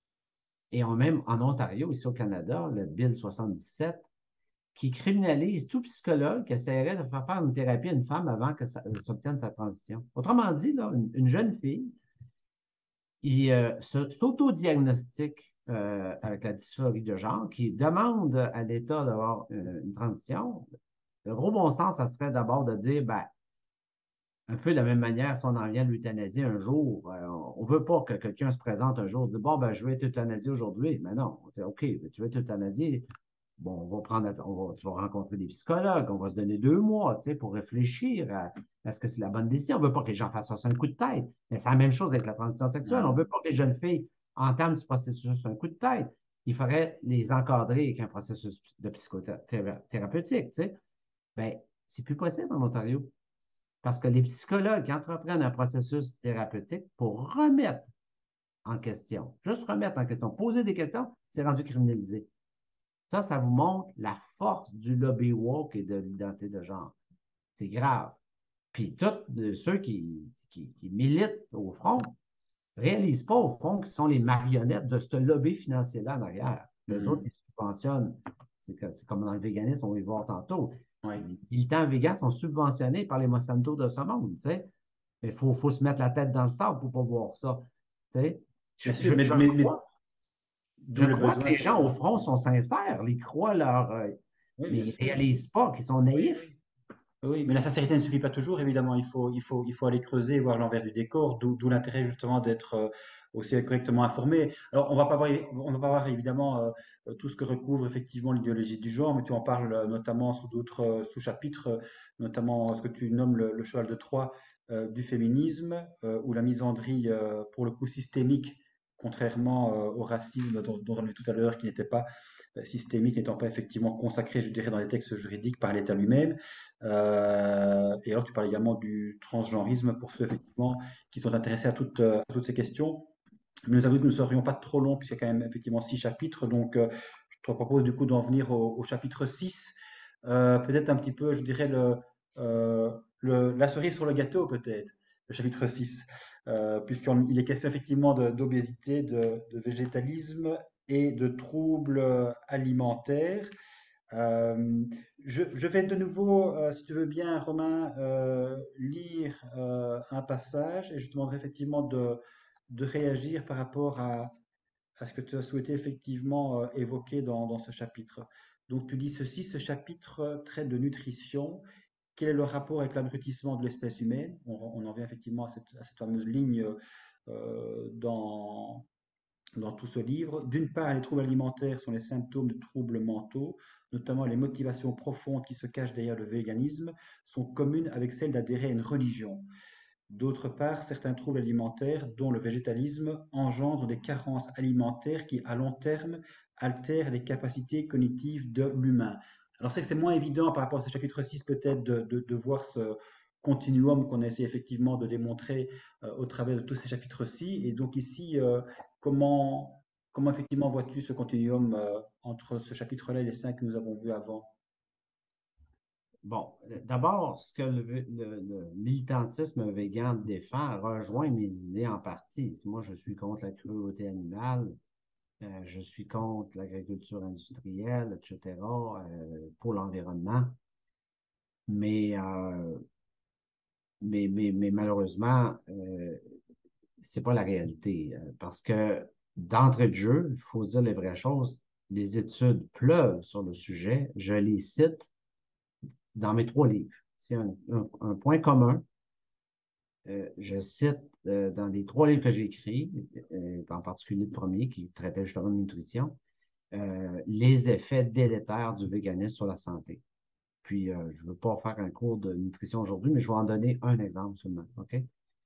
Et même en Ontario, ici au Canada, le Bill 77, qui criminalise tout psychologue qui essaierait de faire une thérapie à une femme avant que ça s'obtienne sa transition. Autrement dit, là, une jeune fille il s'autodiagnostique avec la dysphorie de genre, qui demande à l'État d'avoir une transition. Le gros bon sens, ça serait d'abord de dire, ben, un peu de la même manière, si on en vient de l'euthanasie un jour, on ne veut pas que quelqu'un se présente un jour et dise, bon, ben, je vais être euthanasié aujourd'hui. Mais non, OK, tu veux être euthanasié. Bon, tu vas rencontrer des psychologues, on va se donner 2 mois, tu sais, pour réfléchir à est-ce que c'est la bonne décision. On ne veut pas que les gens fassent ça un coup de tête. Mais c'est la même chose avec la transition sexuelle. Ah On ne oui. veut pas que les jeunes filles entament ce processus un coup de tête. Il faudrait les encadrer avec un processus de psychothérapeutique, tu sais. Ben, c'est plus possible en Ontario. Parce que les psychologues qui entreprennent un processus thérapeutique pour remettre en question, juste remettre en question, poser des questions, c'est rendu criminalisé. Ça vous montre la force du lobby woke et de l'identité de genre. C'est grave. Puis tous ceux qui militent au front ne réalisent pas au fond qu'ils sont les marionnettes de ce lobby financier-là en arrière. Les autres, Mhm. ils subventionnent. C'est comme dans le véganisme, on va y voir tantôt. Oui. Les militants végans sont subventionnés par les Monsanto de ce monde, tu sais. Il faut se mettre la tête dans le sable pour ne pas voir ça. Tu sais. Bien sûr, mais Je d'où le crois que besoin, les gens au effectivement. front sont sincères, ils croient Oui, mais bien ils ne sûr. réalisent pas qu'ils sont Oui, naïfs. oui. Oui, mais la sincérité ne suffit pas toujours, évidemment. Il faut aller creuser et voir l'envers du décor, d'où l'intérêt justement d'être aussi être correctement informé. Alors, on va pas voir évidemment tout ce que recouvre effectivement l'idéologie du genre, mais tu en parles notamment sous d'autres sous-chapitres, notamment ce que tu nommes le cheval de Troie du féminisme, ou la misandrie, pour le coup systémique, contrairement au racisme dont on a vu tout à l'heure, qui n'était pas systémique, n'étant pas effectivement consacré, je dirais, dans les textes juridiques par l'État lui-même. Et alors, tu parles également du transgenrisme pour ceux effectivement qui sont intéressés à toutes ces questions. Mais nous avons que nous ne serions pas trop longs, puisqu'il y a quand même effectivement 6 chapitres. Donc, je te propose du coup d'en venir au chapitre 6. Peut-être un petit peu, je dirais, euh, la cerise sur le gâteau, peut-être, le chapitre 6, puisqu'il est question effectivement d'obésité, de végétalisme et de troubles alimentaires. Euh, je vais de nouveau, si tu veux bien, Romain, lire un passage et je te demanderai effectivement de réagir par rapport à ce que tu as souhaité effectivement évoquer dans ce chapitre. Donc tu dis ceci, ce chapitre traite de nutrition. Quel est le rapport avec l'abrutissement de l'espèce humaine? On en vient effectivement à cette fameuse ligne dans tout ce livre. D'une part, les troubles alimentaires sont les symptômes de troubles mentaux, notamment les motivations profondes qui se cachent derrière le véganisme sont communes avec celles d'adhérer à une religion. D'autre part, certains troubles alimentaires, dont le végétalisme, engendrent des carences alimentaires qui, à long terme, altèrent les capacités cognitives de l'humain. Alors, c'est que c'est moins évident par rapport à ce chapitre 6 peut-être de voir ce continuum qu'on essaie effectivement de démontrer au travers de tous ces chapitres-ci. Et donc ici, comment, comment effectivement vois-tu ce continuum entre ce chapitre-là et les 5 que nous avons vus avant? Bon, d'abord, ce que le militantisme végan défend rejoint mes idées en partie. Moi, je suis contre la cruauté animale, je suis contre l'agriculture industrielle, etc., pour l'environnement. Mais, mais malheureusement, c'est pas la réalité. Parce que d'entrée de jeu, il faut dire les vraies choses, les études pleuvent sur le sujet. Je les cite dans mes 3 livres. C'est un point commun. Je cite dans les 3 livres que j'ai écrits, en particulier le premier qui traitait justement de nutrition, les effets délétères du véganisme sur la santé. Puis, je ne veux pas faire un cours de nutrition aujourd'hui, mais je vais en donner un exemple seulement. OK?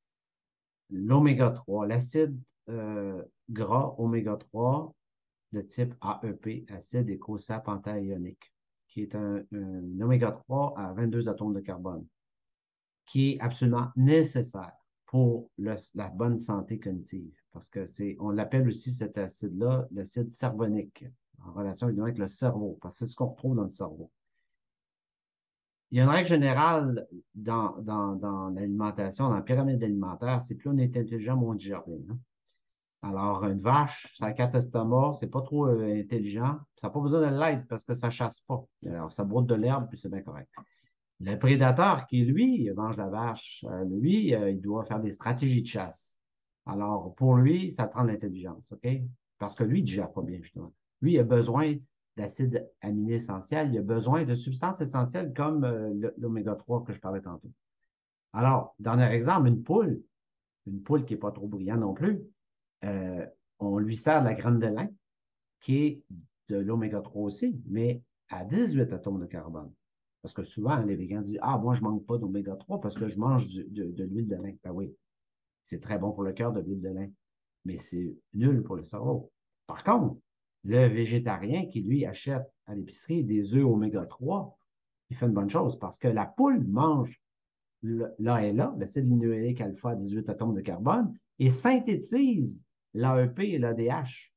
L'oméga 3, l'acide gras oméga 3 de type AEP, acide écosapentaéonique, qui est un oméga 3 à 22 atomes de carbone, qui est absolument nécessaire pour la bonne santé cognitive. Parce que on l'appelle aussi cet acide-là, l'acide cervonique, en relation évidemment avec le cerveau, parce que c'est ce qu'on retrouve dans le cerveau. Il y a une règle générale dans l'alimentation, dans la pyramide alimentaire, c'est plus on est intelligent, moins on digère bien. Hein? Alors, une vache, ça a 4 estomacs, c'est pas trop intelligent. Ça n'a pas besoin de l'aide parce que ça chasse pas. Alors, ça broute de l'herbe, puis c'est bien correct. Le prédateur qui, lui, mange la vache, lui, il doit faire des stratégies de chasse. Alors, pour lui, ça prend de l'intelligence, OK? Parce que lui, il ne digère pas bien, justement. Lui, il a besoin d'acides aminés essentiels, il a besoin de substances essentielles comme l'oméga 3 que je parlais tantôt. Alors, dernier exemple, une poule qui n'est pas trop brillante non plus, euh, on lui sert de la graine de lin, qui est de l'oméga 3 aussi, mais à 18 atomes de carbone. Parce que souvent, les végans disent, ah, moi, je ne manque pas d'oméga 3 parce que je mange de l'huile de lin. Ben oui, c'est très bon pour le cœur de l'huile de lin, mais c'est nul pour le cerveau. Par contre, le végétarien qui, lui, achète à l'épicerie des œufs oméga 3, il fait une bonne chose parce que la poule mange l'ALA, l'acide linéaire alpha à 18 atomes de carbone, et synthétise l'AEP et l'ADH.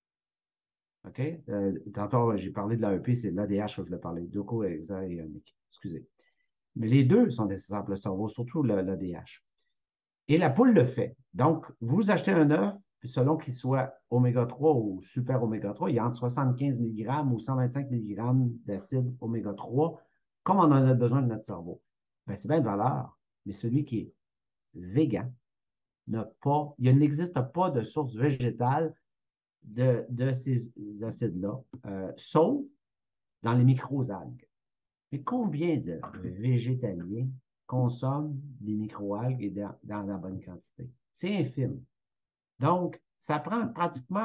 OK? Tantôt, j'ai parlé de l'AEP, c'est de l'ADH que je voulais parler, docosahexaéonique. Excusez. Mais les deux sont nécessaires pour le cerveau, surtout l'ADH. Et la poule le fait. Donc, vous achetez un œuf, puis selon qu'il soit oméga 3 ou super oméga 3, il y a entre 75 mg ou 125 mg d'acide oméga 3, comme on en a besoin de notre cerveau. Ben, c'est bien de valeur, mais celui qui est végan n'a pas, il n'existe pas de source végétale de ces acides-là, sauf dans les microalgues. Mais combien de végétaliens consomment des microalgues et dans la bonne quantité? C'est infime. Donc, ça prend pratiquement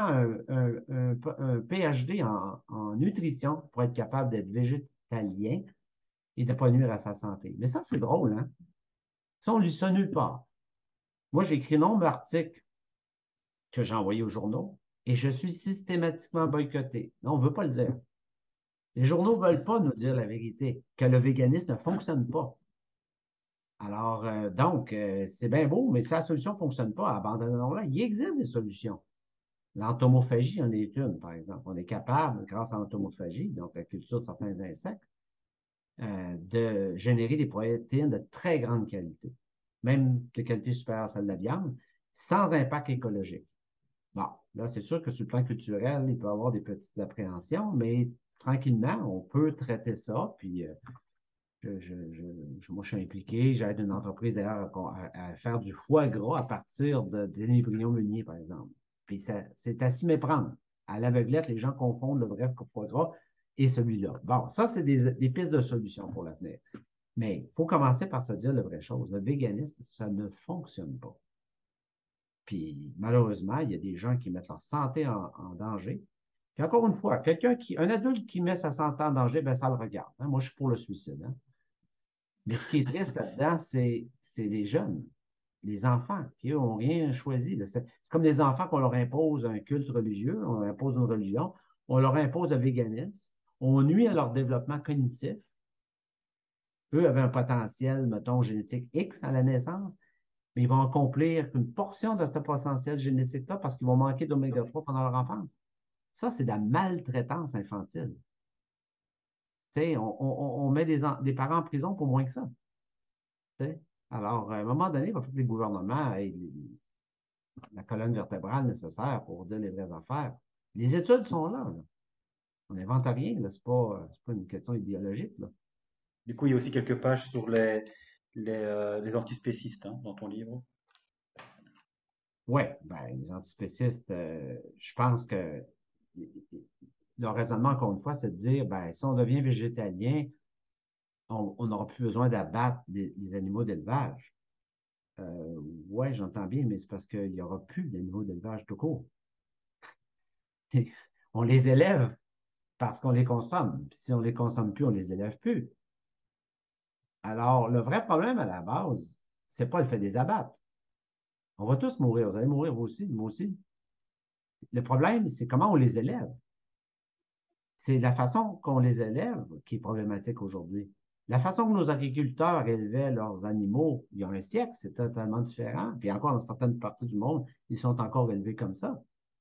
un PhD en nutrition pour être capable d'être végétalien et de ne pas nuire à sa santé. Mais ça, c'est drôle, hein? Ça, on lit ça nulle part. Moi, j'ai écrit nombre d'articles que j'ai envoyés aux journaux et je suis systématiquement boycotté. Non, on ne veut pas le dire. Les journaux ne veulent pas nous dire la vérité, que le véganisme ne fonctionne pas. Alors, c'est bien beau, mais si la solution ne fonctionne pas, abandonnons-la. Il existe des solutions. L'entomophagie en est une, par exemple. On est capable, grâce à l'entomophagie, donc la culture de certains insectes, de générer des protéines de très grande qualité, même de qualité supérieure à celle de la viande, sans impact écologique. Bon, là, c'est sûr que sur le plan culturel, il peut y avoir des petites appréhensions, mais tranquillement, on peut traiter ça. Puis, moi, je suis impliqué. J'aide une entreprise d'ailleurs à faire du foie gras à partir des embryons meuniers, par exemple. Puis, c'est à s'y méprendre. À l'aveuglette, les gens confondent le vrai foie gras et celui-là. Bon, ça, c'est des pistes de solutions pour l'avenir. Mais il faut commencer par se dire la vraie chose. Le véganisme, ça ne fonctionne pas. Puis malheureusement, il y a des gens qui mettent leur santé en danger. Puis encore une fois, un adulte qui met sa santé en danger, ben ça le regarde, hein. Moi, je suis pour le suicide, hein. Mais ce qui est triste là-dedans, c'est les jeunes, les enfants qui n'ont rien choisi, là. C'est comme des enfants qu'on leur impose un culte religieux, on leur impose une religion, on leur impose le véganisme, on nuit à leur développement cognitif. Eux avaient un potentiel, mettons, génétique X à la naissance, mais ils vont accomplir une portion de ce potentiel génétique-là parce qu'ils vont manquer d'oméga 3 pendant leur enfance. Ça, c'est de la maltraitance infantile. Tu sais, on met des parents en prison pour moins que ça. Tu sais. Alors, à un moment donné, il va falloir que les gouvernements aient la colonne vertébrale nécessaire pour dire les vraies affaires. Les études sont là, là. On n'invente rien, là. C'est pas une question idéologique, là. Du coup, il y a aussi quelques pages sur les antispécistes hein, dans ton livre. Ouais, ben, les antispécistes, je pense que le raisonnement, encore une fois, c'est de dire, ben, si on devient végétalien, on n'aura plus besoin d'abattre des animaux d'élevage. Ouais, j'entends bien, mais c'est parce qu'il n'y aura plus d'animaux d'élevage tout court. On les élève parce qu'on les consomme. Puis si on les consomme plus, on les élève plus. Alors, le vrai problème à la base, c'est pas le fait des abattre. On va tous mourir. Vous allez mourir, vous aussi, moi aussi. Le problème, c'est comment on les élève. C'est la façon qu'on les élève qui est problématique aujourd'hui. La façon que nos agriculteurs élevaient leurs animaux il y a un siècle, c'est totalement différent. Puis encore, dans certaines parties du monde, ils sont encore élevés comme ça.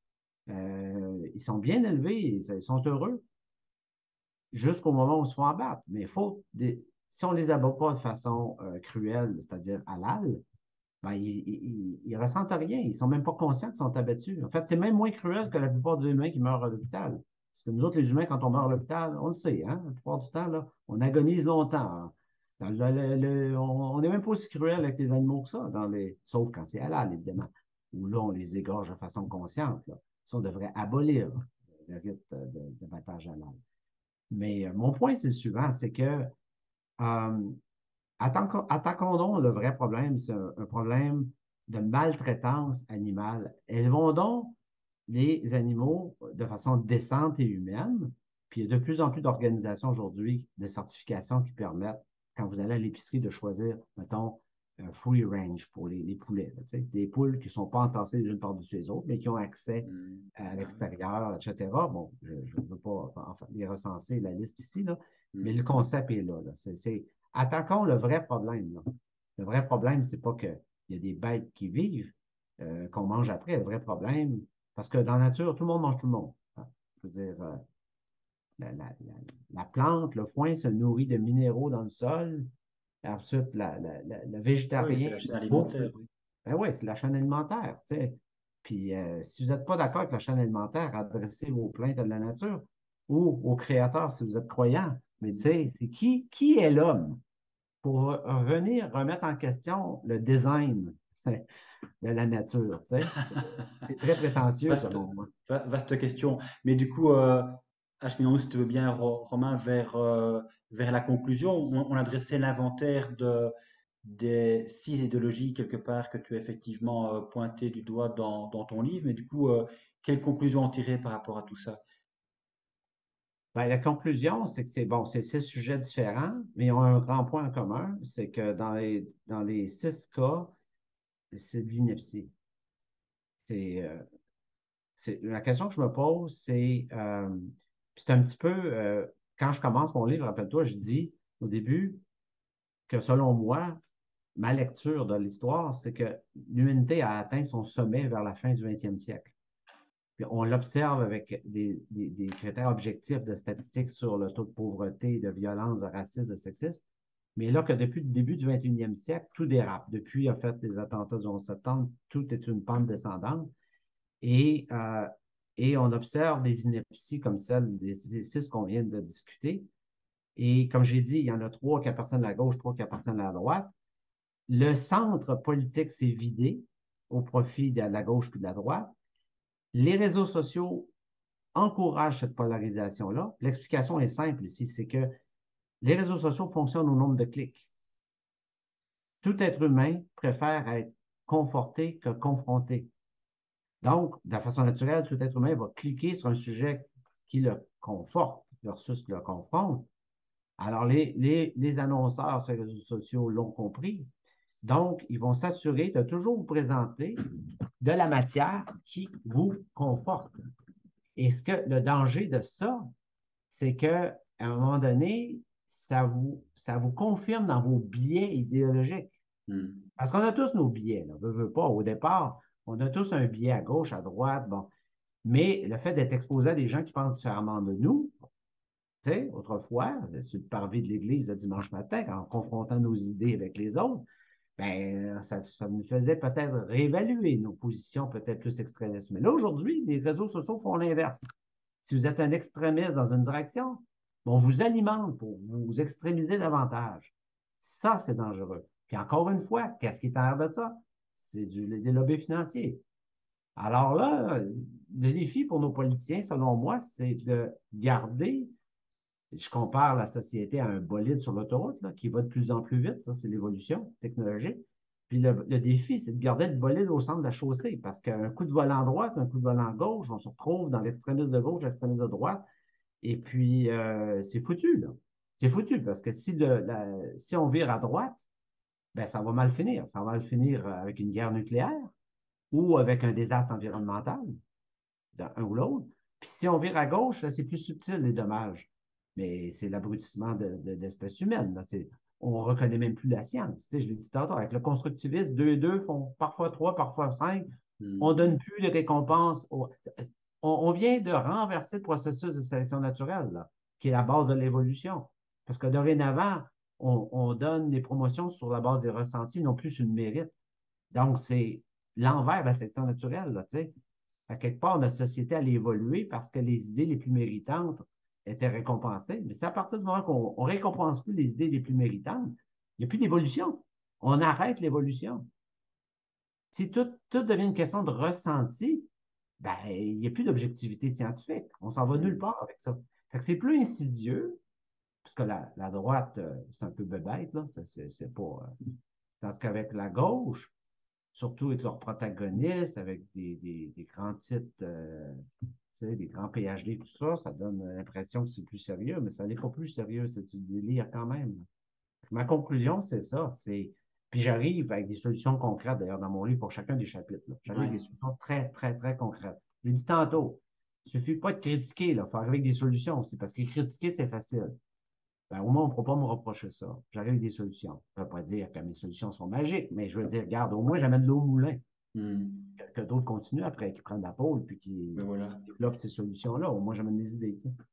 Ils sont bien élevés, ils sont heureux jusqu'au moment où ils se font abattre. Mais si on les abat pas de façon cruelle, c'est-à-dire halal, ben, ils ressentent rien. Ils sont même pas conscients qu'ils sont abattus. En fait, c'est même moins cruel que la plupart des humains qui meurent à l'hôpital. Parce que nous autres, les humains, quand on meurt à l'hôpital, on le sait, hein, la plupart du temps, là, on agonise longtemps, hein. On n'est même pas aussi cruel avec les animaux que ça, sauf quand c'est halal, évidemment. Où là, on les égorge de façon consciente, là. Ça, on devrait abolir le rite de battage halal. Mais mon point, c'est le suivant, c'est que euh, attaquons donc le vrai problème, c'est un problème de maltraitance animale. Élevons donc les animaux de façon décente et humaine. Puis il y a de plus en plus d'organisations aujourd'hui de certification qui permettent, quand vous allez à l'épicerie, de choisir, mettons, un free range pour les poulets, là, tu sais, des poules qui ne sont pas entassées les unes par-dessus les autres, mais qui ont accès Hmm. à Ah oui. l'extérieur, etc. Bon, je ne veux pas enfin, les recenser, la liste ici, là, mais le Hmm. concept est là, là. Attaquons le vrai problème, là. Le vrai problème, c'est pas qu'il y a des bêtes qui vivent, qu'on mange après. Le vrai problème, parce que dans la nature, tout le monde mange tout le monde, hein. Je veux dire, la, la- la- la plante, le foin se nourrit de minéraux dans le sol. Et ensuite, le Ah oui, c'est végétarien la chaîne bouffe. alimentaire. Ben oui, c'est la chaîne alimentaire, tu sais. Puis, si vous n'êtes pas d'accord avec la chaîne alimentaire, adressez vos plaintes à la nature ou au créateur si vous êtes croyant. Mais tu sais, c'est qui est l'homme pour venir remettre en question le design de la nature, tu sais? C'est très prétentieux, Vaste, selon moi. vaste question. Mais du coup, acheminons-nous, si tu veux bien, Romain, vers la conclusion. On a dressé l'inventaire des 6 idéologies quelque part que tu as effectivement pointé du doigt dans ton livre, mais du coup, quelles conclusions en tirer par rapport à tout ça? Ben, la conclusion, c'est que c'est bon, c'est 6 sujets différents, mais ils ont un grand point en commun, c'est que dans les 6 cas, c'est de l'ineptie. C'est la question que je me pose, c'est un petit peu, quand je commence mon livre, rappelle-toi, je dis au début que selon moi, ma lecture de l'histoire, c'est que l'humanité a atteint son sommet vers la fin du 20e siècle. Puis on l'observe avec des critères objectifs de statistiques sur le taux de pauvreté, de violence, de racisme, de sexisme. Mais là que depuis le début du 21e siècle, tout dérape. Depuis, en fait, les attentats du 11 septembre, tout est une pente descendante. Et, euh, et on observe des inepties comme celle des 6 qu'on vient de discuter. Et comme j'ai dit, il y en a 3 qui appartiennent à la gauche, 3 qui appartiennent à la droite. Le centre politique s'est vidé au profit de la gauche puis de la droite. Les réseaux sociaux encouragent cette polarisation-là. L'explication est simple ici, c'est que les réseaux sociaux fonctionnent au nombre de clics. Tout être humain préfère être conforté que confronté. Donc, de façon naturelle, tout être humain va cliquer sur un sujet qui le conforte versus qui le confronte. Alors, les annonceurs sur les réseaux sociaux l'ont compris. Donc, ils vont s'assurer de toujours vous présenter de la matière qui vous conforte. Et le danger de ça, c'est qu'à un moment donné, ça vous confirme dans vos biais idéologiques. Hmm. Parce qu'on a tous nos biais, là, veut pas, au départ, on a tous un biais à gauche, à droite, bon. Mais le fait d'être exposé à des gens qui pensent différemment de nous, tu sais, autrefois, sur le parvis de l'église le dimanche matin, en confrontant nos idées avec les autres, ben, ça nous faisait peut-être réévaluer nos positions peut-être plus extrémistes. Mais là, aujourd'hui, les réseaux sociaux font l'inverse. Si vous êtes un extrémiste dans une direction, on vous alimente pour vous extrémiser davantage. Ça, c'est dangereux. Puis encore une fois, qu'est-ce qui est en arrière de ça? C'est des lobbies financiers. Alors là, le défi pour nos politiciens, selon moi, c'est de garder, je compare la société à un bolide sur l'autoroute, là, qui va de plus en plus vite, ça c'est l'évolution technologique. Puis le défi, c'est de garder le bolide au centre de la chaussée, parce qu'un coup de volant droite, un coup de volant gauche, on se retrouve dans l'extrémisme de gauche, l'extrémisme de droite, et puis c'est foutu, là. C'est foutu, parce que si on vire à droite, ben ça va mal finir. Ça va mal finir avec une guerre nucléaire ou avec un désastre environnemental un ou l'autre. Puis si on vire à gauche, c'est plus subtil, les dommages. Mais c'est l'abrutissement de l'espèce humaine. Là. On ne reconnaît même plus la science. Tu sais, je l'ai dit tantôt, avec le constructivisme, 2 et 2 font parfois 3, parfois 5. On ne Hmm. donne plus de récompenses. On vient de renverser le processus de sélection naturelle, là, qui est la base de l'évolution. Parce que dorénavant, on donne des promotions sur la base des ressentis, non plus sur le mérite. Donc, c'est l'envers de la sélection naturelle, là, tu sais. À quelque part, notre société allait évoluer parce que les idées les plus méritantes étaient récompensées. Mais c'est à partir du moment qu'on ne récompense plus les idées les plus méritantes, il n'y a plus d'évolution. On arrête l'évolution. Si tout devient une question de ressenti, ben, il n'y a plus d'objectivité scientifique. On s'en va nulle Hmm. part avec ça. Fait que c'est plus insidieux, parce que la droite, c'est un peu bébête, là. C'est pas. Tandis qu'avec la gauche, surtout avec leurs protagonistes, avec des grands titres, tu sais, des grands PhD, tout ça, ça donne l'impression que c'est plus sérieux, mais ça n'est pas plus sérieux, c'est du délire quand même. Ma conclusion, c'est ça. Puis j'arrive avec des solutions concrètes, d'ailleurs, dans mon livre, pour chacun des chapitres. J'arrive avec Ouais. des solutions très, très, très concrètes. Je l'ai dit tantôt, il ne suffit pas de critiquer, il faut arriver avec des solutions. C'est parce que critiquer, c'est facile. Ben, au moins, on ne pourra pas me reprocher ça. J'arrive avec des solutions. Je ne veux pas dire que mes solutions sont magiques, mais je veux dire, regarde, au moins, j'amène de l'eau au moulin. Hmm. Que d'autres continuent après, qui prennent la pôle, puis Mais qui voilà. développent ces solutions-là. Au moins, j'amène des idées, tu sais.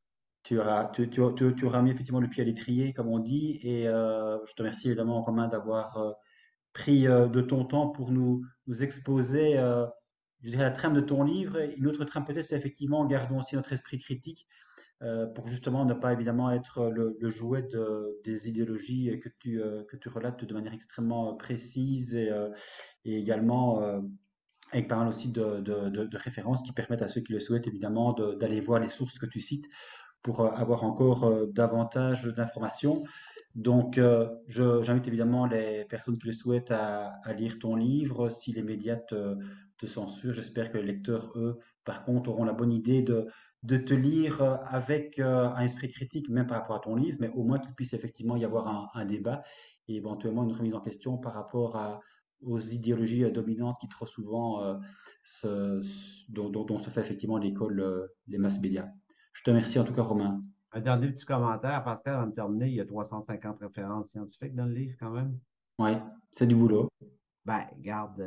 Tu auras mis effectivement le pied à l'étrier, comme on dit, et je te remercie évidemment, Romain, d'avoir pris de ton temps pour nous exposer, je dirais, la trame de ton livre. Et une autre trame peut-être, c'est effectivement, gardons aussi notre esprit critique pour justement ne pas évidemment être le jouet des idéologies que tu relates de manière extrêmement précise et également avec pas mal aussi de références qui permettent à ceux qui le souhaitent évidemment d'aller voir les sources que tu cites pour avoir encore davantage d'informations. Donc, j'invite évidemment les personnes qui le souhaitent à lire ton livre. Si les médias te censurent, j'espère que les lecteurs, eux, par contre, auront la bonne idée de te lire avec un esprit critique, même par rapport à ton livre, mais au moins qu'il puisse effectivement y avoir un débat et éventuellement une remise en question par rapport aux idéologies dominantes qui trop souvent dont on se fait effectivement à l'école, les masses médias. Je te remercie en tout cas, Romain. Un dernier petit commentaire, Pascal, avant de terminer, il y a 350 références scientifiques dans le livre quand même. Ouais, c'est du boulot. Ben, garde,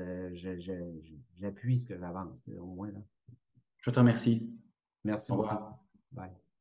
j'appuie ce que j'avance, au moins là. Je te remercie. Merci Au beaucoup. revoir. Bye.